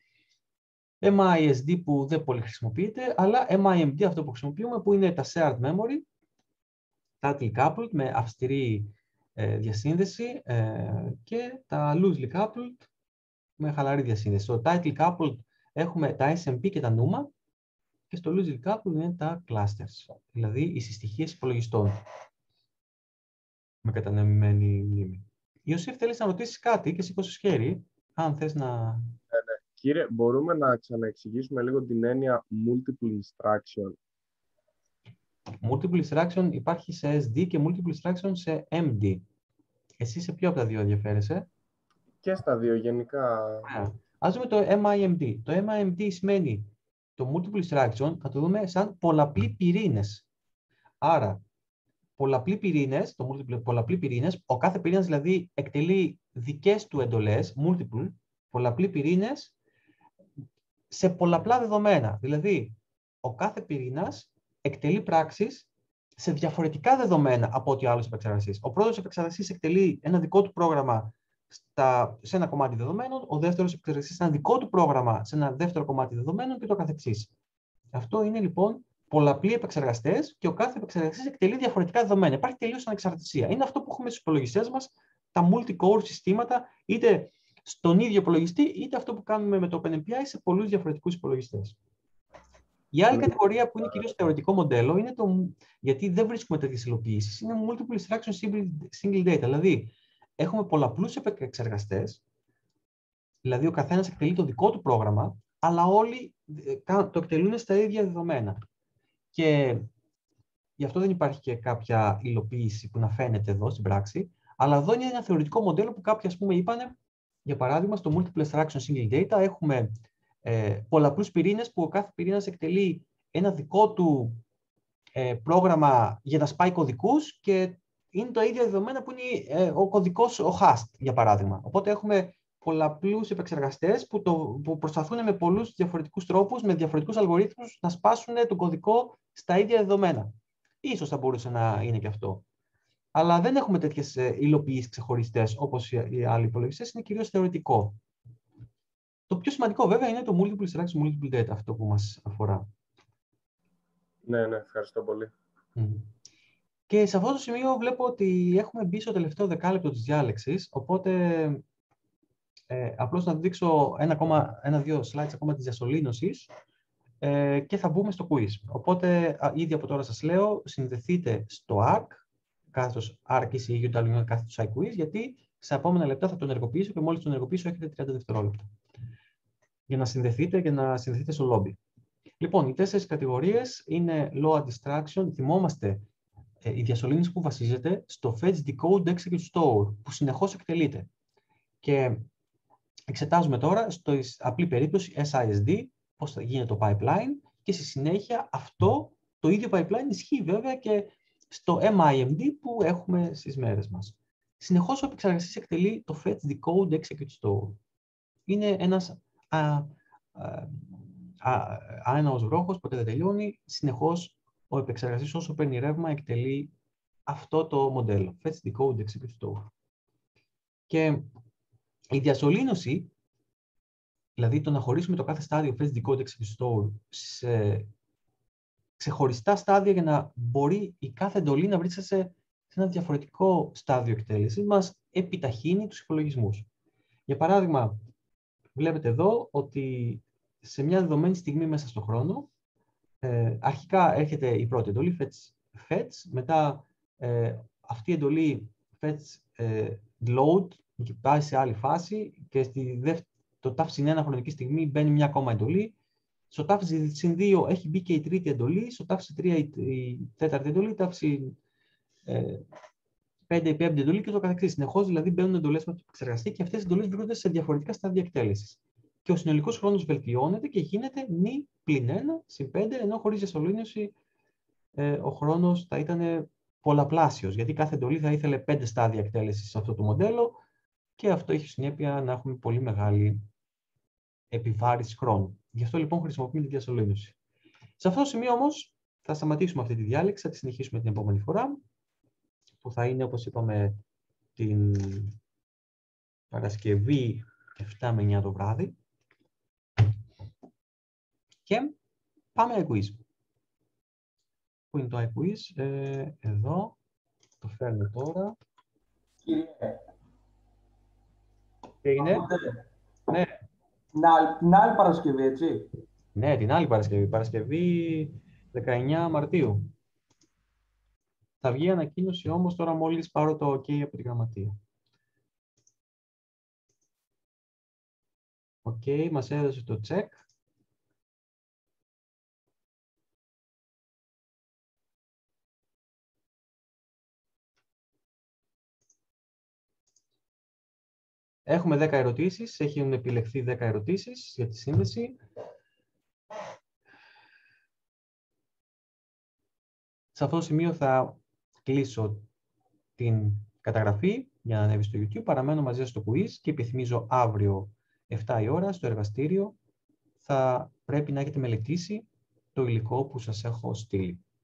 MISD που δεν πολύ χρησιμοποιείται, αλλά MIMD αυτό που χρησιμοποιούμε, που είναι τα shared memory, tightly coupled με αυστηρή διασύνδεση και τα loosely coupled με χαλαρή διασύνδεση. Στο tightly coupled έχουμε τα SMP και τα NUMA και στο loosely coupled είναι τα clusters, δηλαδή οι συστοιχίες υπολογιστών με κατανεμημένη μνήμη. Ιωσήφ, θέλεις να ρωτήσεις κάτι και σήκωσες χέρι, αν θες να...
Κύριε, μπορούμε να ξαναεξηγήσουμε λίγο την έννοια multiple instruction?
Multiple instruction υπάρχει σε SD και multiple instruction σε MD. Εσύ σε ποιο από τα δύο ενδιαφέρεσαι?
Και στα δύο γενικά.
Ας δούμε το MIMD. Το MIMD σημαίνει το multiple instruction, θα το δούμε σαν πολλαπλοί πυρήνες. Άρα, πολλαπλοί πυρήνες, πολλαπλοί πυρήνες, ο κάθε πυρήνας δηλαδή εκτελεί δικές του εντολές, multiple, πολλαπλοί πυρήνες, σε πολλαπλά δεδομένα. Δηλαδή, ο κάθε πυρήνας εκτελεί πράξεις σε διαφορετικά δεδομένα από ό,τι άλλος επεξεργαστής. Ο πρώτος επεξεργαστής εκτελεί ένα δικό του πρόγραμμα σε ένα κομμάτι δεδομένων, ο δεύτερος επεξεργαστής ένα δικό του πρόγραμμα σε ένα δεύτερο κομμάτι δεδομένων και το καθεξής. Αυτό είναι λοιπόν πολλαπλοί επεξεργαστές και ο κάθε επεξεργαστής εκτελεί διαφορετικά δεδομένα. Υπάρχει τελείως ανεξαρτησία. Είναι αυτό που έχουμε στους υπολογιστές μας, τα multi-core συστήματα, είτε στον ίδιο υπολογιστή, είτε αυτό που κάνουμε με το OpenMPI σε πολλούς διαφορετικούς υπολογιστές. Η άλλη κατηγορία που είναι κυρίως θεωρητικό μοντέλο είναι γιατί δεν βρίσκουμε τέτοιες υλοποιήσεις, είναι multiple instruction single data. Δηλαδή, έχουμε πολλαπλούς επεξεργαστές, δηλαδή ο καθένας εκτελεί το δικό του πρόγραμμα, αλλά όλοι το εκτελούν στα ίδια δεδομένα. Και γι' αυτό δεν υπάρχει και κάποια υλοποίηση που να φαίνεται εδώ στην πράξη, αλλά εδώ είναι ένα θεωρητικό μοντέλο που κάποιοι, ας πούμε, είπανε, για παράδειγμα, στο multiple extraction single data έχουμε πολλαπλούς πυρήνες που ο κάθε πυρήνας εκτελεί ένα δικό του πρόγραμμα για να σπάει κωδικούς και είναι το ίδιο δεδομένα που είναι ο κωδικός, ο HAST, για παράδειγμα. Οπότε έχουμε πολλαπλούς επεξεργαστές που προσπαθούν με πολλούς διαφορετικούς τρόπους, με διαφορετικούς αλγορίθμους, να σπάσουν τον κωδικό στα ίδια δεδομένα. Ίσως θα μπορούσε να είναι και αυτό. Αλλά δεν έχουμε τέτοιες υλοποιήσεις ξεχωριστές όπως οι άλλοι υπολογιστές, είναι κυρίως θεωρητικό. Το πιο σημαντικό βέβαια είναι το multiple instruction, multiple data, αυτό που μας αφορά.
Ναι, ευχαριστώ πολύ.
Και σε αυτό το σημείο βλέπω ότι έχουμε μπει στο τελευταίο δεκάλεπτο της διάλεξης, οπότε απλώς να δείξω ένα-δύο slides ακόμα της διασωλήνωσης και θα μπούμε στο quiz. Οπότε ήδη από τώρα σας λέω, συνδεθείτε στο ARC, κάθετος ARC ή UWM κάθετος iQuiz, γιατί στα επόμενα λεπτά θα τον ενεργοποιήσω και μόλις τον ενεργοποιήσω έχετε 30 δευτερόλεπτα για να συνδεθείτε και να συνδεθείτε στο lobby. Λοιπόν, οι 4 κατηγορίες είναι load distraction. Θυμόμαστε η διασωλήνωση που βασίζεται στο fetch, decode, execute, store, που συνεχώς εκτελείται. Και εξετάζουμε τώρα στο απλή περίπτωση SISD, πώς θα γίνεται το pipeline και στη συνέχεια αυτό το ίδιο pipeline ισχύει βέβαια και στο MIMD που έχουμε στις μέρες μας. Συνεχώς ο επεξεργαστής εκτελεί το fetch, decode, execute, store. Είναι ένας άναος βρόχος, ποτέ δεν τελειώνει. Συνεχώς ο επεξεργαστής όσο παίρνει ρεύμα εκτελεί αυτό το μοντέλο. Fetch, decode, execute, store. Και η διασωλήνωση, δηλαδή το να χωρίσουμε το κάθε στάδιο fetch, decode, execute, store σε ξεχωριστά στάδια για να μπορεί η κάθε εντολή να βρίσκεται σε ένα διαφορετικό στάδιο εκτέλεσης, μας επιταχύνει τους υπολογισμούς. Για παράδειγμα, βλέπετε εδώ ότι σε μια δεδομένη στιγμή μέσα στον χρόνο, αρχικά έρχεται η πρώτη εντολή, fetch, μετά αυτή η εντολή fetch load και πάει σε άλλη φάση και το ταυ-1 χρονική στιγμή μπαίνει μια ακόμα εντολή. Στο ταυ-2 έχει μπει και η τρίτη εντολή, στο ταυ-3 η τέταρτη εντολή, ταυ-5 η πέμπτη εντολή και το καθεξής. Συνεχώς δηλαδή μπαίνουν εντολές με το επεξεργαστή και αυτές οι εντολές βρίσκονται σε διαφορετικά στάδια εκτέλεσης. Και ο συνολικός χρόνος βελτιώνεται και γίνεται νη πλην 1 συν 5, ενώ χωρίς διασωλήνωση ο χρόνος θα ήταν πολλαπλάσιος, γιατί κάθε εντολή θα ήθελε 5 στάδια εκτέλεσης σε αυτό το μοντέλο και αυτό έχει συνέπεια να έχουμε πολύ μεγάλη επιβάρηση χρόνου. Γι' αυτό λοιπόν χρησιμοποιούμε τη διασωλήνωση. Σε αυτό το σημείο όμως θα σταματήσουμε αυτή τη διάλεξη, θα τη συνεχίσουμε την επόμενη φορά, που θα είναι, όπως είπαμε, την Παρασκευή 7 με 9 το βράδυ. Και πάμε iQuiz. Πού είναι το iQuiz? Εδώ. Το φέρνω τώρα. Τι είναι? Ναι.
Την άλλη Παρασκευή, έτσι.
Ναι, την άλλη Παρασκευή. Παρασκευή 19 Μαρτίου. Θα βγει ανακοίνωση όμως τώρα μόλις πάρω το OK από τη γραμματεία. OK, μας έδωσε το check. Έχουμε 10 ερωτήσεις. Έχουν επιλεχθεί 10 ερωτήσεις για τη σύνδεση. Σε αυτό το σημείο θα κλείσω την καταγραφή για να ανέβει στο YouTube. Παραμένω μαζί σας στο quiz και επιθυμίζω αύριο 7 η ώρα στο εργαστήριο θα πρέπει να έχετε μελετήσει το υλικό που σας έχω στείλει.